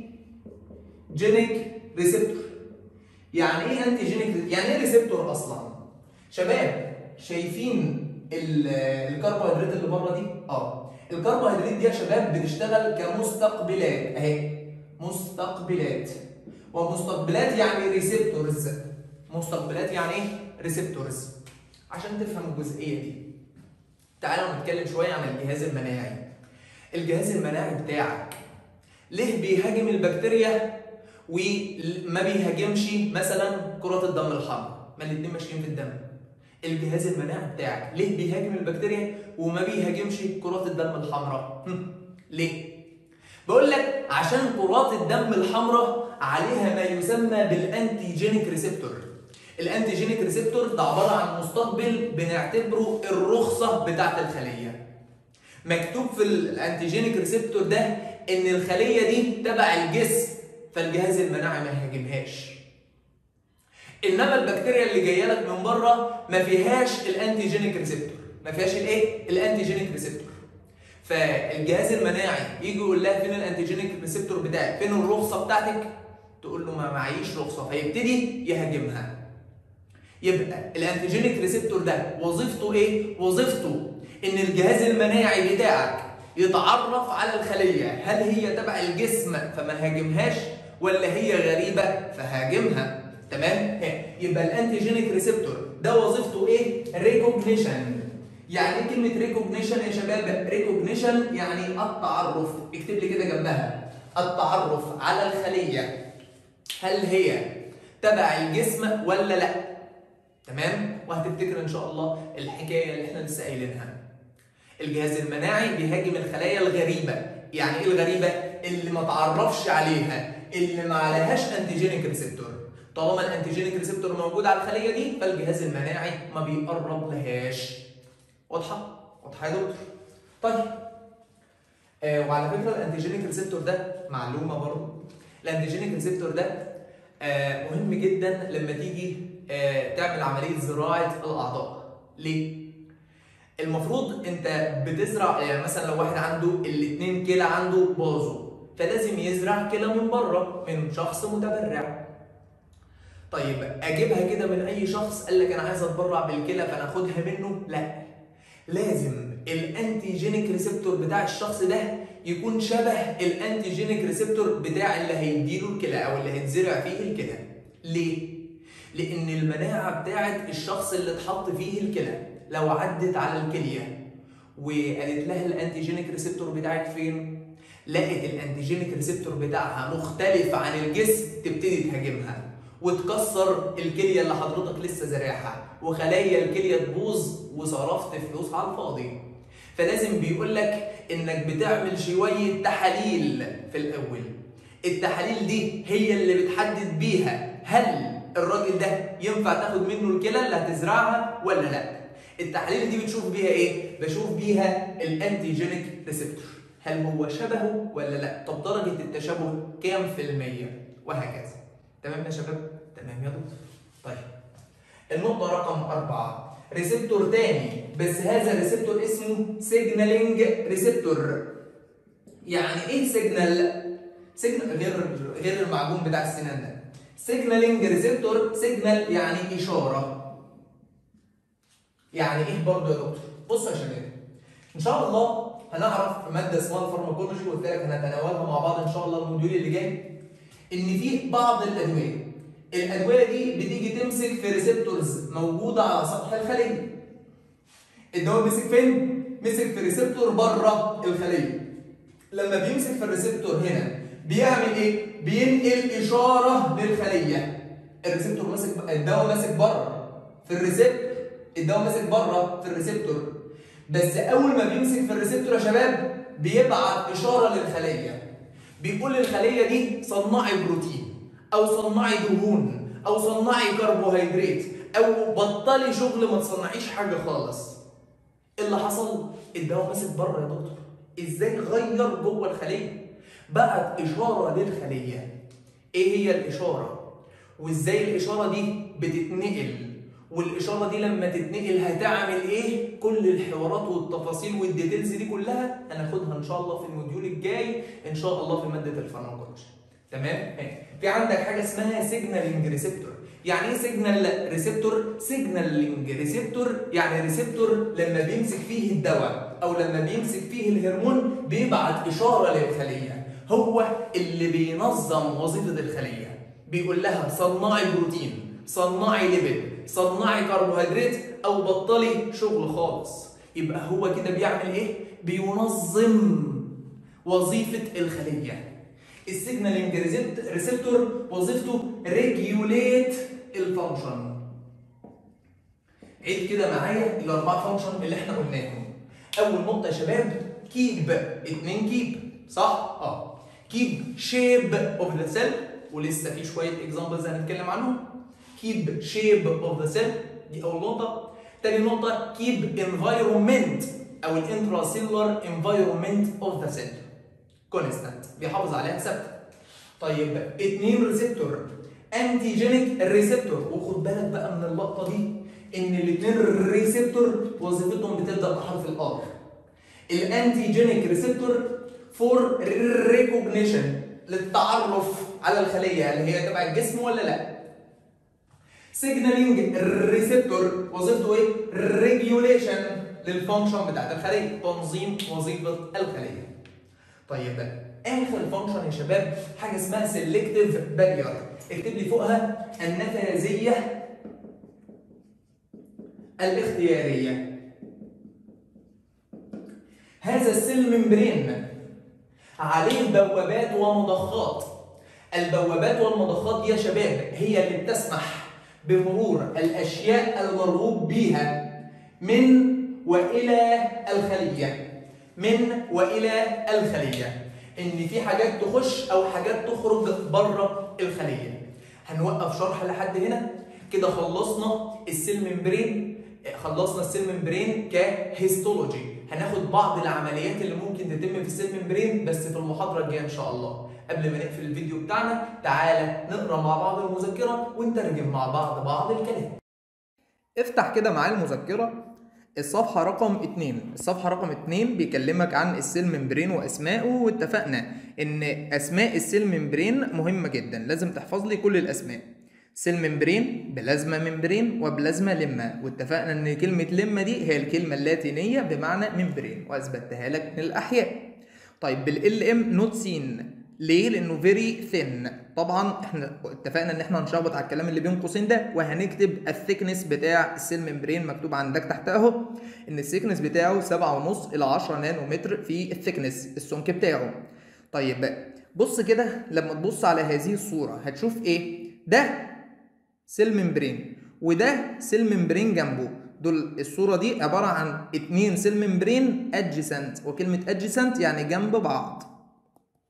جينيك ريسبتور. يعني ايه انتي جينيك؟ يعني ايه ريسبتور اصلا؟ شباب شايفين الكربوهيدرات اللي بره دي؟ الكربوهيدرات دي يا شباب بتشتغل كمستقبلات اهي، مستقبلات، ومستقبلات يعني ريسبتورز. مستقبلات يعني ايه؟ ريسبتورز. عشان تفهم الجزئيه دي تعالوا نتكلم شويه عن الجهاز المناعي. الجهاز المناعي بتاعك ليه بيهاجم البكتيريا وما بيهاجمش مثلا كرات الدم الحمراء؟ ما الاتنين ماشيين في الدم. الجهاز المناعي بتاعك ليه بيهاجم البكتيريا وما بيهاجمش كرات الدم الحمراء؟ ليه؟ بقول لك عشان كرات الدم الحمراء عليها ما يسمى بالانتيجينيك ريسبتور. الانتيجينيك ريسبتور ده عباره عن مستقبل بنعتبره الرخصه بتاعت الخليه. مكتوب في الانتيجينيك ريسبتور ده ان الخليه دي تبع الجسم، فالجهاز المناعي ما يهاجمهاش. انما البكتيريا اللي جايه لك من بره ما فيهاش الانتيجينيك ريسبتور، ما فيهاش الايه؟ الانتيجينيك ريسبتور. فالجهاز المناعي يجي يقول لها فين الانتيجينيك ريسبتور بتاعك؟ فين الرخصه بتاعتك؟ تقول له ما معيش رخصه، فيبتدي يهاجمها. يبقى الانتيجينيك ريسبتور ده وظيفته ايه؟ وظيفته ان الجهاز المناعي بتاعك يتعرف على الخليه، هل هي تبع الجسم فما هاجمهاش ولا هي غريبه فهاجمها. تمام؟ يبقى الانتيجينيك ريسبتور ده وظيفته ايه؟ ريكوجنيشن. يعني ايه كلمه ريكوجنيشن يا شباب؟ ريكوجنيشن يعني التعرف، اكتب لي كده جنبها، التعرف على الخليه هل هي تبع الجسم ولا لا. تمام؟ وهتفتكر ان شاء الله الحكايه اللي احنا لسه قايلينها. الجهاز المناعي بيهاجم الخلايا الغريبه. يعني ايه الغريبه؟ اللي ما تعرفش عليها، اللي ما عليهاش انتيجينيك ريسبتور. طالما الانتيجينيك ريسبتور موجود على الخليه دي فالجهاز المناعي ما بيقرب لهاش. واضحه؟ واضحه يا دكتور؟ طيب وعلى فكره الانتيجينيك ريسبتور ده معلومه برضه، الانتيجينيك ريسبتور ده مهم جدا لما تيجي تعمل عمليه زراعه الاعضاء. ليه؟ المفروض انت بتزرع، يعني مثلا لو واحد عنده الاثنين كلى عنده باظوا فلازم يزرع كلى من بره من شخص متبرع. طيب اجيبها كده من اي شخص قال لك انا عايز اتبرع بالكلى فانا اخدها منه؟ لا، لازم الانتيجينيك ريسبتور بتاع الشخص ده يكون شبه الانتيجينيك ريسبتور بتاع اللي هيديله الكلى او اللي هيتزرع فيه الكلى. ليه؟ لان المناعه بتاعت الشخص اللي اتحط فيه الكلى لو عدت على الكليه وقالت لها الانتيجينيك ريسبتور بتاعك فين؟ لقت الانتيجينيك ريسبتور بتاعها مختلف عن الجسم تبتدي تهاجمها وتكسر الكليه اللي حضرتك لسه زارعها وخلايا الكليه تبوظ وصرفت فلوس على الفاضي. فلازم بيقول لك انك بتعمل شويه تحاليل في الاول. التحاليل دي هي اللي بتحدد بيها هل الراجل ده ينفع تاخد منه الكلى اللي هتزرعها ولا لا. التحاليل دي بتشوف بيها ايه؟ بشوف بيها الانتيجينيك ريسبتور، هل هو شبهه ولا لا؟ طب درجة التشابه كام في المية؟ وهكذا. تمام يا شباب؟ تمام يا دكتور. طيب النقطة رقم 4 ريسبتور تاني، بس هذا الريسبتور اسمه سيجنالينج ريسبتور. يعني ايه سيجنال؟ سيجنال غير المعجون بتاع السنان ده. سيجنالينج ريسبتور، سيجنال يعني إشارة. يعني ايه برضه يا دكتور؟ بصوا يا شباب، ان شاء الله هنعرف ماده اسمها الفارماكولوجي، قلت لك هنتناولها مع بعض ان شاء الله الموديول اللي جاي. ان في بعض الادويه دي بتيجي تمسك في ريسبتورز موجوده على سطح الخليه. الدواء مسك فين؟ مسك في ريسبتور بره الخليه. لما بيمسك في الريسبتور هنا بيعمل ايه؟ بينقل اشاره للخليه. الريسبتور ماسك، الدواء ماسك بره في الريسبتور، الدواء ماسك بره في الريسبتور، بس اول ما بيمسك في الريسبتور يا شباب بيبعت اشاره للخليه، بيقول للخليه دي صنعي بروتين او صنعي دهون او صنعي كربوهيدرات او بطلي شغل ما تصنعيش حاجه خالص. اللي حصل الدواء ماسك بره يا دكتور، ازاي غير جوه الخليه؟ بعت اشاره للخليه. ايه هي الاشاره؟ وازاي الاشاره دي بتتنقل؟ والاشاره دي لما تتنقل هتعمل ايه؟ كل الحوارات والتفاصيل والديتيلز دي كلها هناخدها ان شاء الله في الموديول الجاي ان شاء الله في ماده الفارماكولوجي. تمام؟ في عندك حاجه اسمها سيجنالينج ريسبتور. يعني ايه سيجنال ريسبتور؟ سيجنالينج ريسبتور يعني ريسبتور لما بيمسك فيه الدواء او لما بيمسك فيه الهرمون بيبعت اشاره للخليه، هو اللي بينظم وظيفه الخليه، بيقول لها صنعي بروتين، صنعي ليبيد، صنعي كربوهيدرات او بطلي شغل خالص. يبقى هو كده بيعمل ايه؟ بينظم وظيفه الخليه. السيجنالينج ريسبتور وظيفته ريجيوليت الفانكشن. عيد كده معايا الاربع فانكشن اللي احنا قلناهم. اول نقطه يا شباب كيب، 2 كيب صح؟ كيب شيب اوف ذا سيل، ولسه في شويه اكزامبلز هنتكلم عنهم. keep shape of the cell دي أول نقطة. تاني نقطة keep environment أو intracellular environment of the cell constant، بيحافظ عليها ثابتة. طيب 2 ريسبتور انتيجينيك ريسبتور، وخد بالك بقى من اللقطة دي إن الاتنين ريسبتور وظيفتهم بتبدأ بحرف الآر. الانتيجينيك ريسبتور فور ريكوجنيشن، للتعرف على الخلية هل هي تبع الجسم ولا لأ. سيجنالينج ريسبتور وظيفته ايه؟ ريجيوليشن للفانكشن بتاعت الخليه، تنظيم وظيفه الخليه. طيب اخر فانكشن يا شباب حاجه اسمها سيلكتيف بارير، اكتب لي فوقها النفاذيه الاختياريه. هذا السيل ممبرين عليه بوابات ومضخات. البوابات والمضخات دي يا شباب هي اللي بتسمح بمرور الأشياء المرغوب بها من وإلى الخلية، من وإلى الخلية، إن في حاجات تخش أو حاجات تخرج بره الخلية. هنوقف شرح لحد هنا كده. خلصنا السيل ممبرين، خلصنا السيل ممبرين كهيستولوجي. هناخد بعض العمليات اللي ممكن تتم في السيل ممبرين بس في المحاضرة الجاية إن شاء الله. قبل ما نقفل الفيديو بتاعنا تعالى نقرا مع بعض المذكرة ونترجم مع بعض الكلام. افتح كده معايا المذكرة الصفحة رقم 2. الصفحة رقم 2 بيكلمك عن السيل ممبرين وأسمائه، واتفقنا إن أسماء السيل ممبرين مهمة جدا، لازم تحفظ لي كل الأسماء. سيل ممبرين، بلازما ممبرين، وبلازما لما، واتفقنا إن كلمة لما دي هي الكلمة اللاتينية بمعنى ممبرين وأثبتها لك من الأحياء. طيب بالLM نوت سين، ليه؟ لانه فيري ثين. طبعا احنا اتفقنا ان احنا هنشخبط على الكلام اللي بين قوسين ده وهنكتب الثيكنس بتاع السيل ممبرين مكتوب عندك تحت اهو، ان الثيكنس بتاعه 7.5 الى 10 نانومتر في الثيكنس السمك بتاعه. طيب بص كده لما تبص على هذه الصوره هتشوف ايه؟ ده سيل ممبرين وده سيل ممبرين جنبه. دول الصوره دي عباره عن 2 سيل ممبرين ادجيسنت، وكلمه ادجيسنت يعني جنب بعض.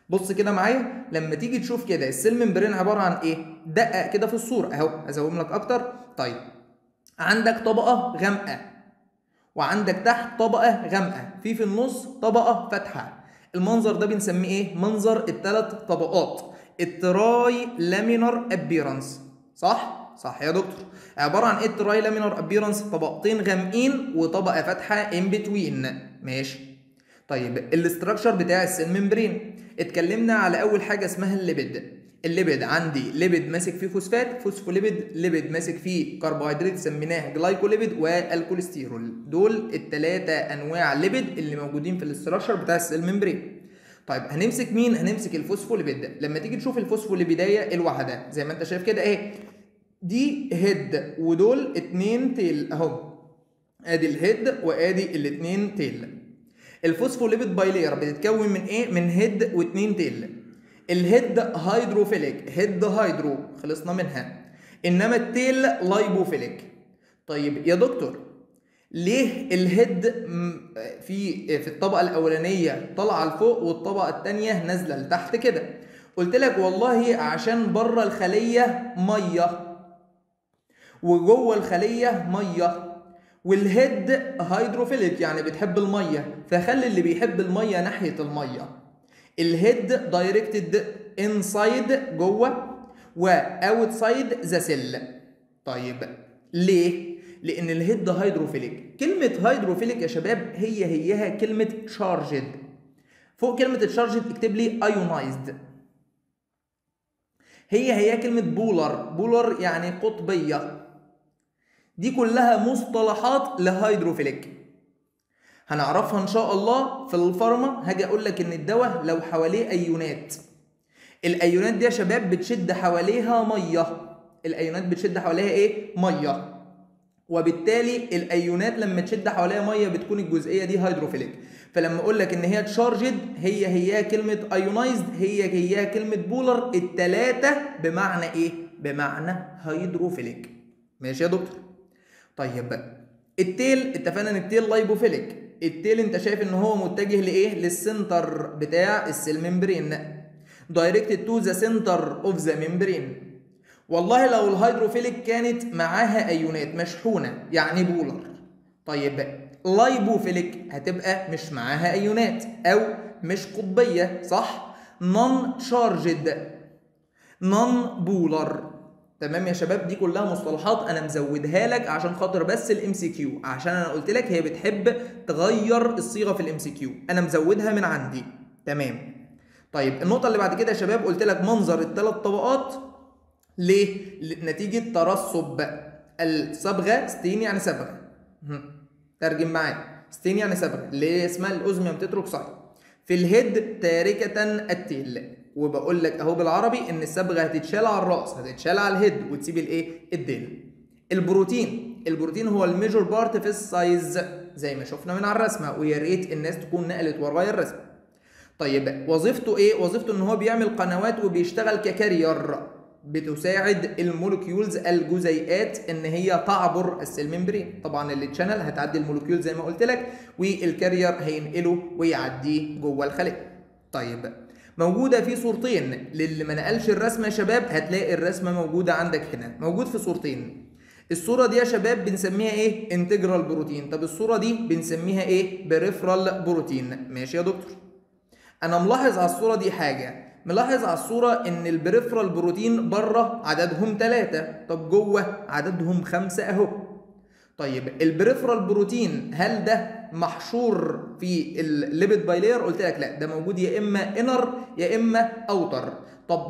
بص كده معايا، لما تيجي تشوف كده السيل ممبرين عباره عن ايه؟ دقق كده في الصوره اهو، ازوم لك اكتر. طيب عندك طبقه غامقه، وعندك تحت طبقه غامقه، في النص طبقه فاتحه. المنظر ده بنسميه ايه؟ منظر الثلاث طبقات، التراي لامينر ابيرنس. صح؟ صح يا دكتور. عباره عن ايه التراي لامينر ابيرنس؟ طبقتين غامقين وطبقه فاتحه ان بتوين. ماشي. طيب الاستراكشر بتاع السيل ممبرين، اتكلمنا على اول حاجه اسمها الليبيد. الليبيد عندي ليبيد ماسك فيه فوسفات، فوسفوليبيد، ليبيد ماسك فيه كربوهيدرات سميناه جلايكوليبيد، والكوليسترول. دول الثلاثه انواع ليبيد اللي موجودين في الاستراكشر بتاع السيل ممبرين. طيب هنمسك مين؟ هنمسك الفوسفوليبيد. لما تيجي تشوف الفوسفوليبيدايه الواحده زي ما انت شايف كده اهي، دي هيد ودول اتنين تيل اهو، ادي الهيد وادي الاتنين تيل. الفوسفوليبيد بايلير بتتكون من ايه؟ من هيد واتنين تيل. الهيد هيدروفيليك، هيد هيدرو خلصنا منها، انما التيل لايبوفيليك. طيب يا دكتور ليه الهيد في الطبقه الاولانيه طالعه لفوق والطبقه الثانيه نازله لتحت كده؟ قلت لك والله عشان بره الخليه ميه وجوه الخليه ميه، والهيد هيدروفيليك يعني بتحب الميه، فخلي اللي بيحب الميه ناحيه الميه. الهيد دايركتد انسايد جوه، واوتسايد ذا سيل. طيب ليه؟ لان الهيد هيدروفيليك. كلمه هيدروفيليك يا شباب هيها كلمه شارجد. فوق كلمه الشارجد اكتب لي ايونايزد. هي كلمه بولر. بولر يعني قطبيه. دي كلها مصطلحات لهيدروفيليك، هنعرفها ان شاء الله في الفارما. هاجي اقول لك ان الدواء لو حواليه ايونات، الايونات دي يا شباب بتشد حواليها ميه. الايونات بتشد حواليها ايه؟ ميه. وبالتالي الايونات لما تشد حواليها ميه بتكون الجزئيه دي هيدروفيليك. فلما اقول لك ان هي تشارجد، هي كلمه ايونايزد، هي كلمه بولر، الثلاثه بمعنى ايه؟ بمعنى هيدروفيليك. ماشي يا دكتور. طيب التيل، اتفقنا ان التيل لايبوفيليك. التيل انت شايف ان هو متجه لايه؟ للسنتر بتاع السيل ممبرين، دايركتد تو ذا سنتر اوف ذا ممبرين. والله لو الهيدروفيليك كانت معاها ايونات مشحونه يعني بولر. طيب لايبوفيليك هتبقى مش معاها ايونات او مش قطبيه، صح؟ نون شارجد، نون بولر. تمام يا شباب؟ دي كلها مصطلحات انا مزودها لك عشان خاطر بس الام سي كيو، عشان انا قلت لك هي بتحب تغير الصيغه في الام سي كيو، انا مزودها من عندي. تمام. طيب النقطه اللي بعد كده يا شباب قلت لك منظر الثلاث طبقات. ليه؟ نتيجه ترسب الصبغه. ستين يعني صبغه، ترجم معايا. ستين يعني صبغه اللي اسمها الاوزميوم تتروكسايد. في الهيد تاركه التيل. وبقول لك اهو بالعربي ان الصبغه هتتشال على الراس، هتتشال على الهيد وتسيب الايه؟ الديل. البروتين هو الميجور بارت في السايز زي ما شفنا من على الرسمه، ويا ريت الناس تكون نقلت ورايا الرسمه. طيب وظيفته ايه؟ وظيفته ان هو بيعمل قنوات وبيشتغل ككارير، بتساعد المولكيولز الجزيئات ان هي تعبر السيل ممبرين. طبعا التشانل هتعدي المولكيول زي ما قلت لك، والكارير هينقله ويعديه جوه الخليه. طيب موجوده في صورتين، للي ما نقلش الرسمه يا شباب هتلاقي الرسمه موجوده عندك هنا، موجود في صورتين. الصوره دي يا شباب بنسميها ايه؟ انتجرال بروتين. طب الصوره دي بنسميها ايه؟ بريفرال بروتين. ماشي يا دكتور. انا ملاحظ على الصوره دي حاجه، ملاحظ على الصوره ان البريفرال بروتين بره عددهم 3، طب جوه عددهم 5 اهو. طيب البريفرال بروتين هل ده محشور في الليبيد بايلير؟ قلت لك لا، ده موجود يا اما انر يا اما اوتر. طب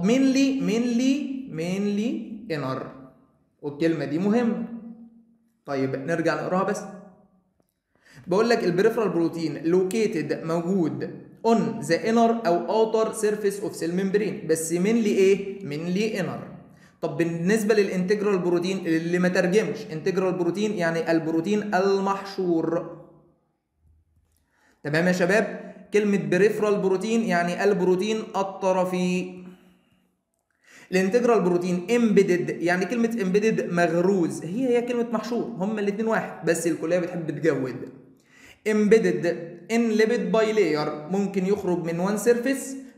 مينلي انر، والكلمه دي مهمه. طيب نرجع نقراها بس. بقول لك البريفرال بروتين لوكيتد موجود اون ذا انر او اوتر سيرفيس اوف سيل ممبرين، بس مينلي ايه؟ مينلي انر. طب بالنسبه للانتجرال بروتين اللي ما ترجمش، انتجرال بروتين يعني البروتين المحشور. تمام يا شباب؟ كلمه بريفرال بروتين يعني البروتين الطرفي. الانتجرال بروتين امبيدد، يعني كلمه امبيدد مغروز، هي كلمه محشور، هما الاثنين واحد بس الكليه بتحب تجود. embedded in lipid bilayer ممكن يخرج من one surface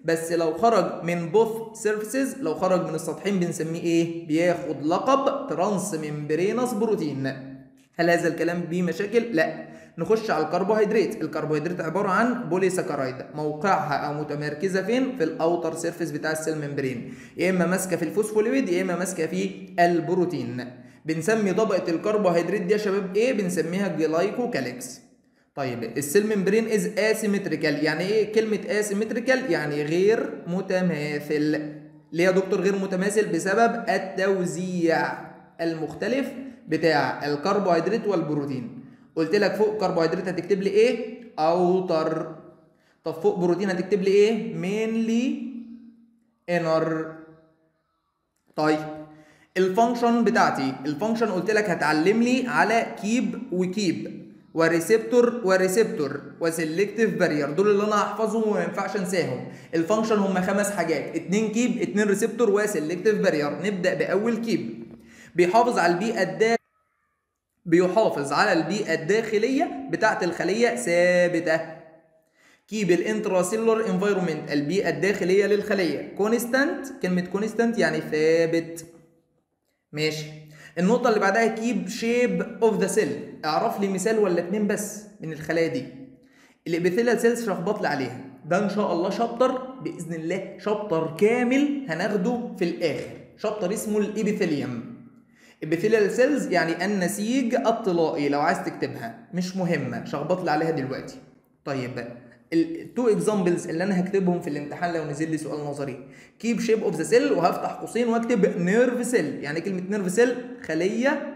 بس لو خرج من both surfaces، لو خرج من السطحين بنسميه ايه؟ بياخد لقب ترانس ممبرينس بروتين. هل هذا الكلام بيه مشاكل؟ لا. نخش على الكربوهيدرات. الكربوهيدرات عباره عن بولي ساكرايد، موقعها او متمركزه فين؟ في الاوتر سيرفيس بتاع السيل ممبرين، يا اما ماسكه في الفوسفوليبيد يا اما ماسكه في البروتين. بنسمي طبقه الكربوهيدرات دي يا شباب ايه؟ بنسميها جلايكوكاليكس. طيب السيل ممبرين از اسيمتريكال. يعني ايه كلمه اسيمتريكال؟ يعني غير متماثل. ليه يا دكتور غير متماثل؟ بسبب التوزيع المختلف بتاع الكربوهيدرات والبروتين. قلت لك فوق كربوهيدرات هتكتب لي ايه؟ اوتر. طب فوق بروتين هتكتب لي ايه؟ مينلي انر. طيب الفانكشن بتاعتي، الفانكشن قلت لك هتعلم لي على كيب وكيب وريسبتور وريسبتور وسيلكتيف بارير، دول اللي انا هحفظهم وما ينفعش انساهم. الفانكشن هم 5 حاجات، 2 كيب 2 ريسبتور وسيلكتيف بارير. نبدا باول كيب. بيحافظ على البيئه بيحافظ على البيئه الداخليه بتاعه الخليه ثابته. كيب الانتراسيلولر انفايرمنت، البيئه الداخليه للخليه كونستانت. كلمه كونستانت يعني ثابت. ماشي. النقطة اللي بعدها كيب شيب اوف ذا سيل. اعرف لي مثال ولا 2 بس من الخلايا دي. الابيثيليال سيلز شخبط لي عليها، ده ان شاء الله شابتر باذن الله، شابتر كامل هناخده في الاخر، شابتر اسمه الابيثيليوم. ابيثيليال سيلز يعني النسيج الطلائي، لو عايز تكتبها مش مهمة، شخبط لي عليها دلوقتي. طيب التو اكزامبلز اللي انا هكتبهم في الامتحان لو نزل لي سؤال نظري، كيب شيب اوف ذا سيل وهفتح قوسين واكتب نيرف سيل. يعني كلمه نيرف سيل خليه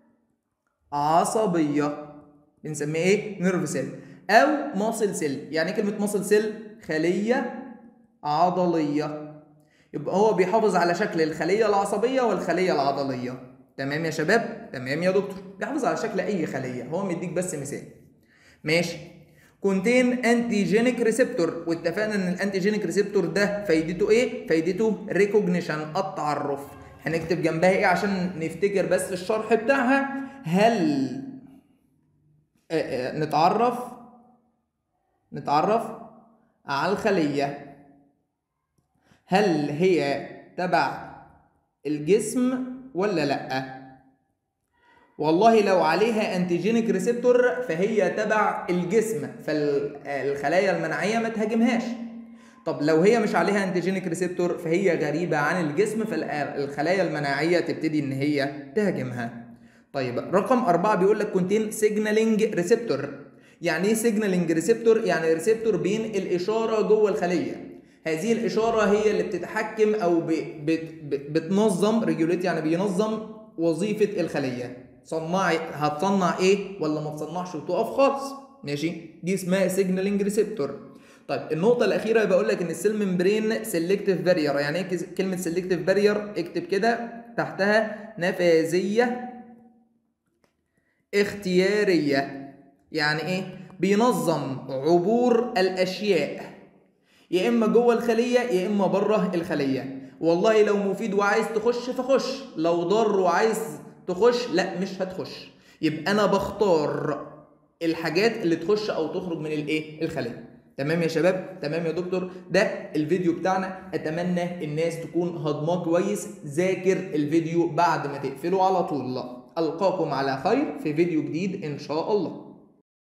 عصبيه، بنسميه ايه؟ نيرف سيل. او ماسل سيل، يعني كلمه ماسل سيل خليه عضليه. يبقى هو بيحافظ على شكل الخليه العصبيه والخليه العضليه. تمام يا شباب؟ تمام يا دكتور. بيحافظ على شكل اي خليه، هو مديك بس مثال. ماشي. كونتين انتيجينيك ريسبتور، واتفقنا ان الانتيجينيك ريسبتور ده فايدته ايه؟ فايدته ريكوجنيشن، التعرف. هنكتب جنبها ايه عشان نفتكر بس الشرح بتاعها؟ هل نتعرف على الخليه، هل هي تبع الجسم ولا لا؟ والله لو عليها انتيجينيك ريسبتور فهي تبع الجسم، فالخلايا المناعيه ما تهاجمهاش. طب لو هي مش عليها انتيجينيك ريسبتور فهي غريبه عن الجسم، فالخلايا المناعيه تبتدي ان هي تهاجمها. طيب رقم 4 بيقول لك كونتين سيجنالينج ريسبتور. يعني ايه سيجنالينج ريسبتور؟ يعني ريسبتور بينقل اشاره جوه الخليه. هذه الاشاره هي اللي بتتحكم او بتنظم، ريجوليت يعني بينظم وظيفه الخليه. هتصنع ايه ولا ما تصنعش وتقف خالص. ماشي، دي اسمها سيجنالينج ريسبتور. طيب النقطه الاخيره بقول لك ان السيل ممبرين سيلكتيف بارير. يعني ايه كلمه سيلكتيف بارير؟ اكتب كده تحتها نفاذيه اختياريه. يعني ايه؟ بينظم عبور الاشياء يا اما جوه الخليه يا اما بره الخليه. والله لو مفيد وعايز تخش فخش، لو ضار وعايز تخش لا مش هتخش. يبقى انا بختار الحاجات اللي تخش او تخرج من الايه؟ الخليه. تمام يا شباب؟ تمام يا دكتور. ده الفيديو بتاعنا، اتمنى الناس تكون هضماه كويس. ذاكر الفيديو بعد ما تقفله على طول. القاكم على خير في فيديو جديد ان شاء الله.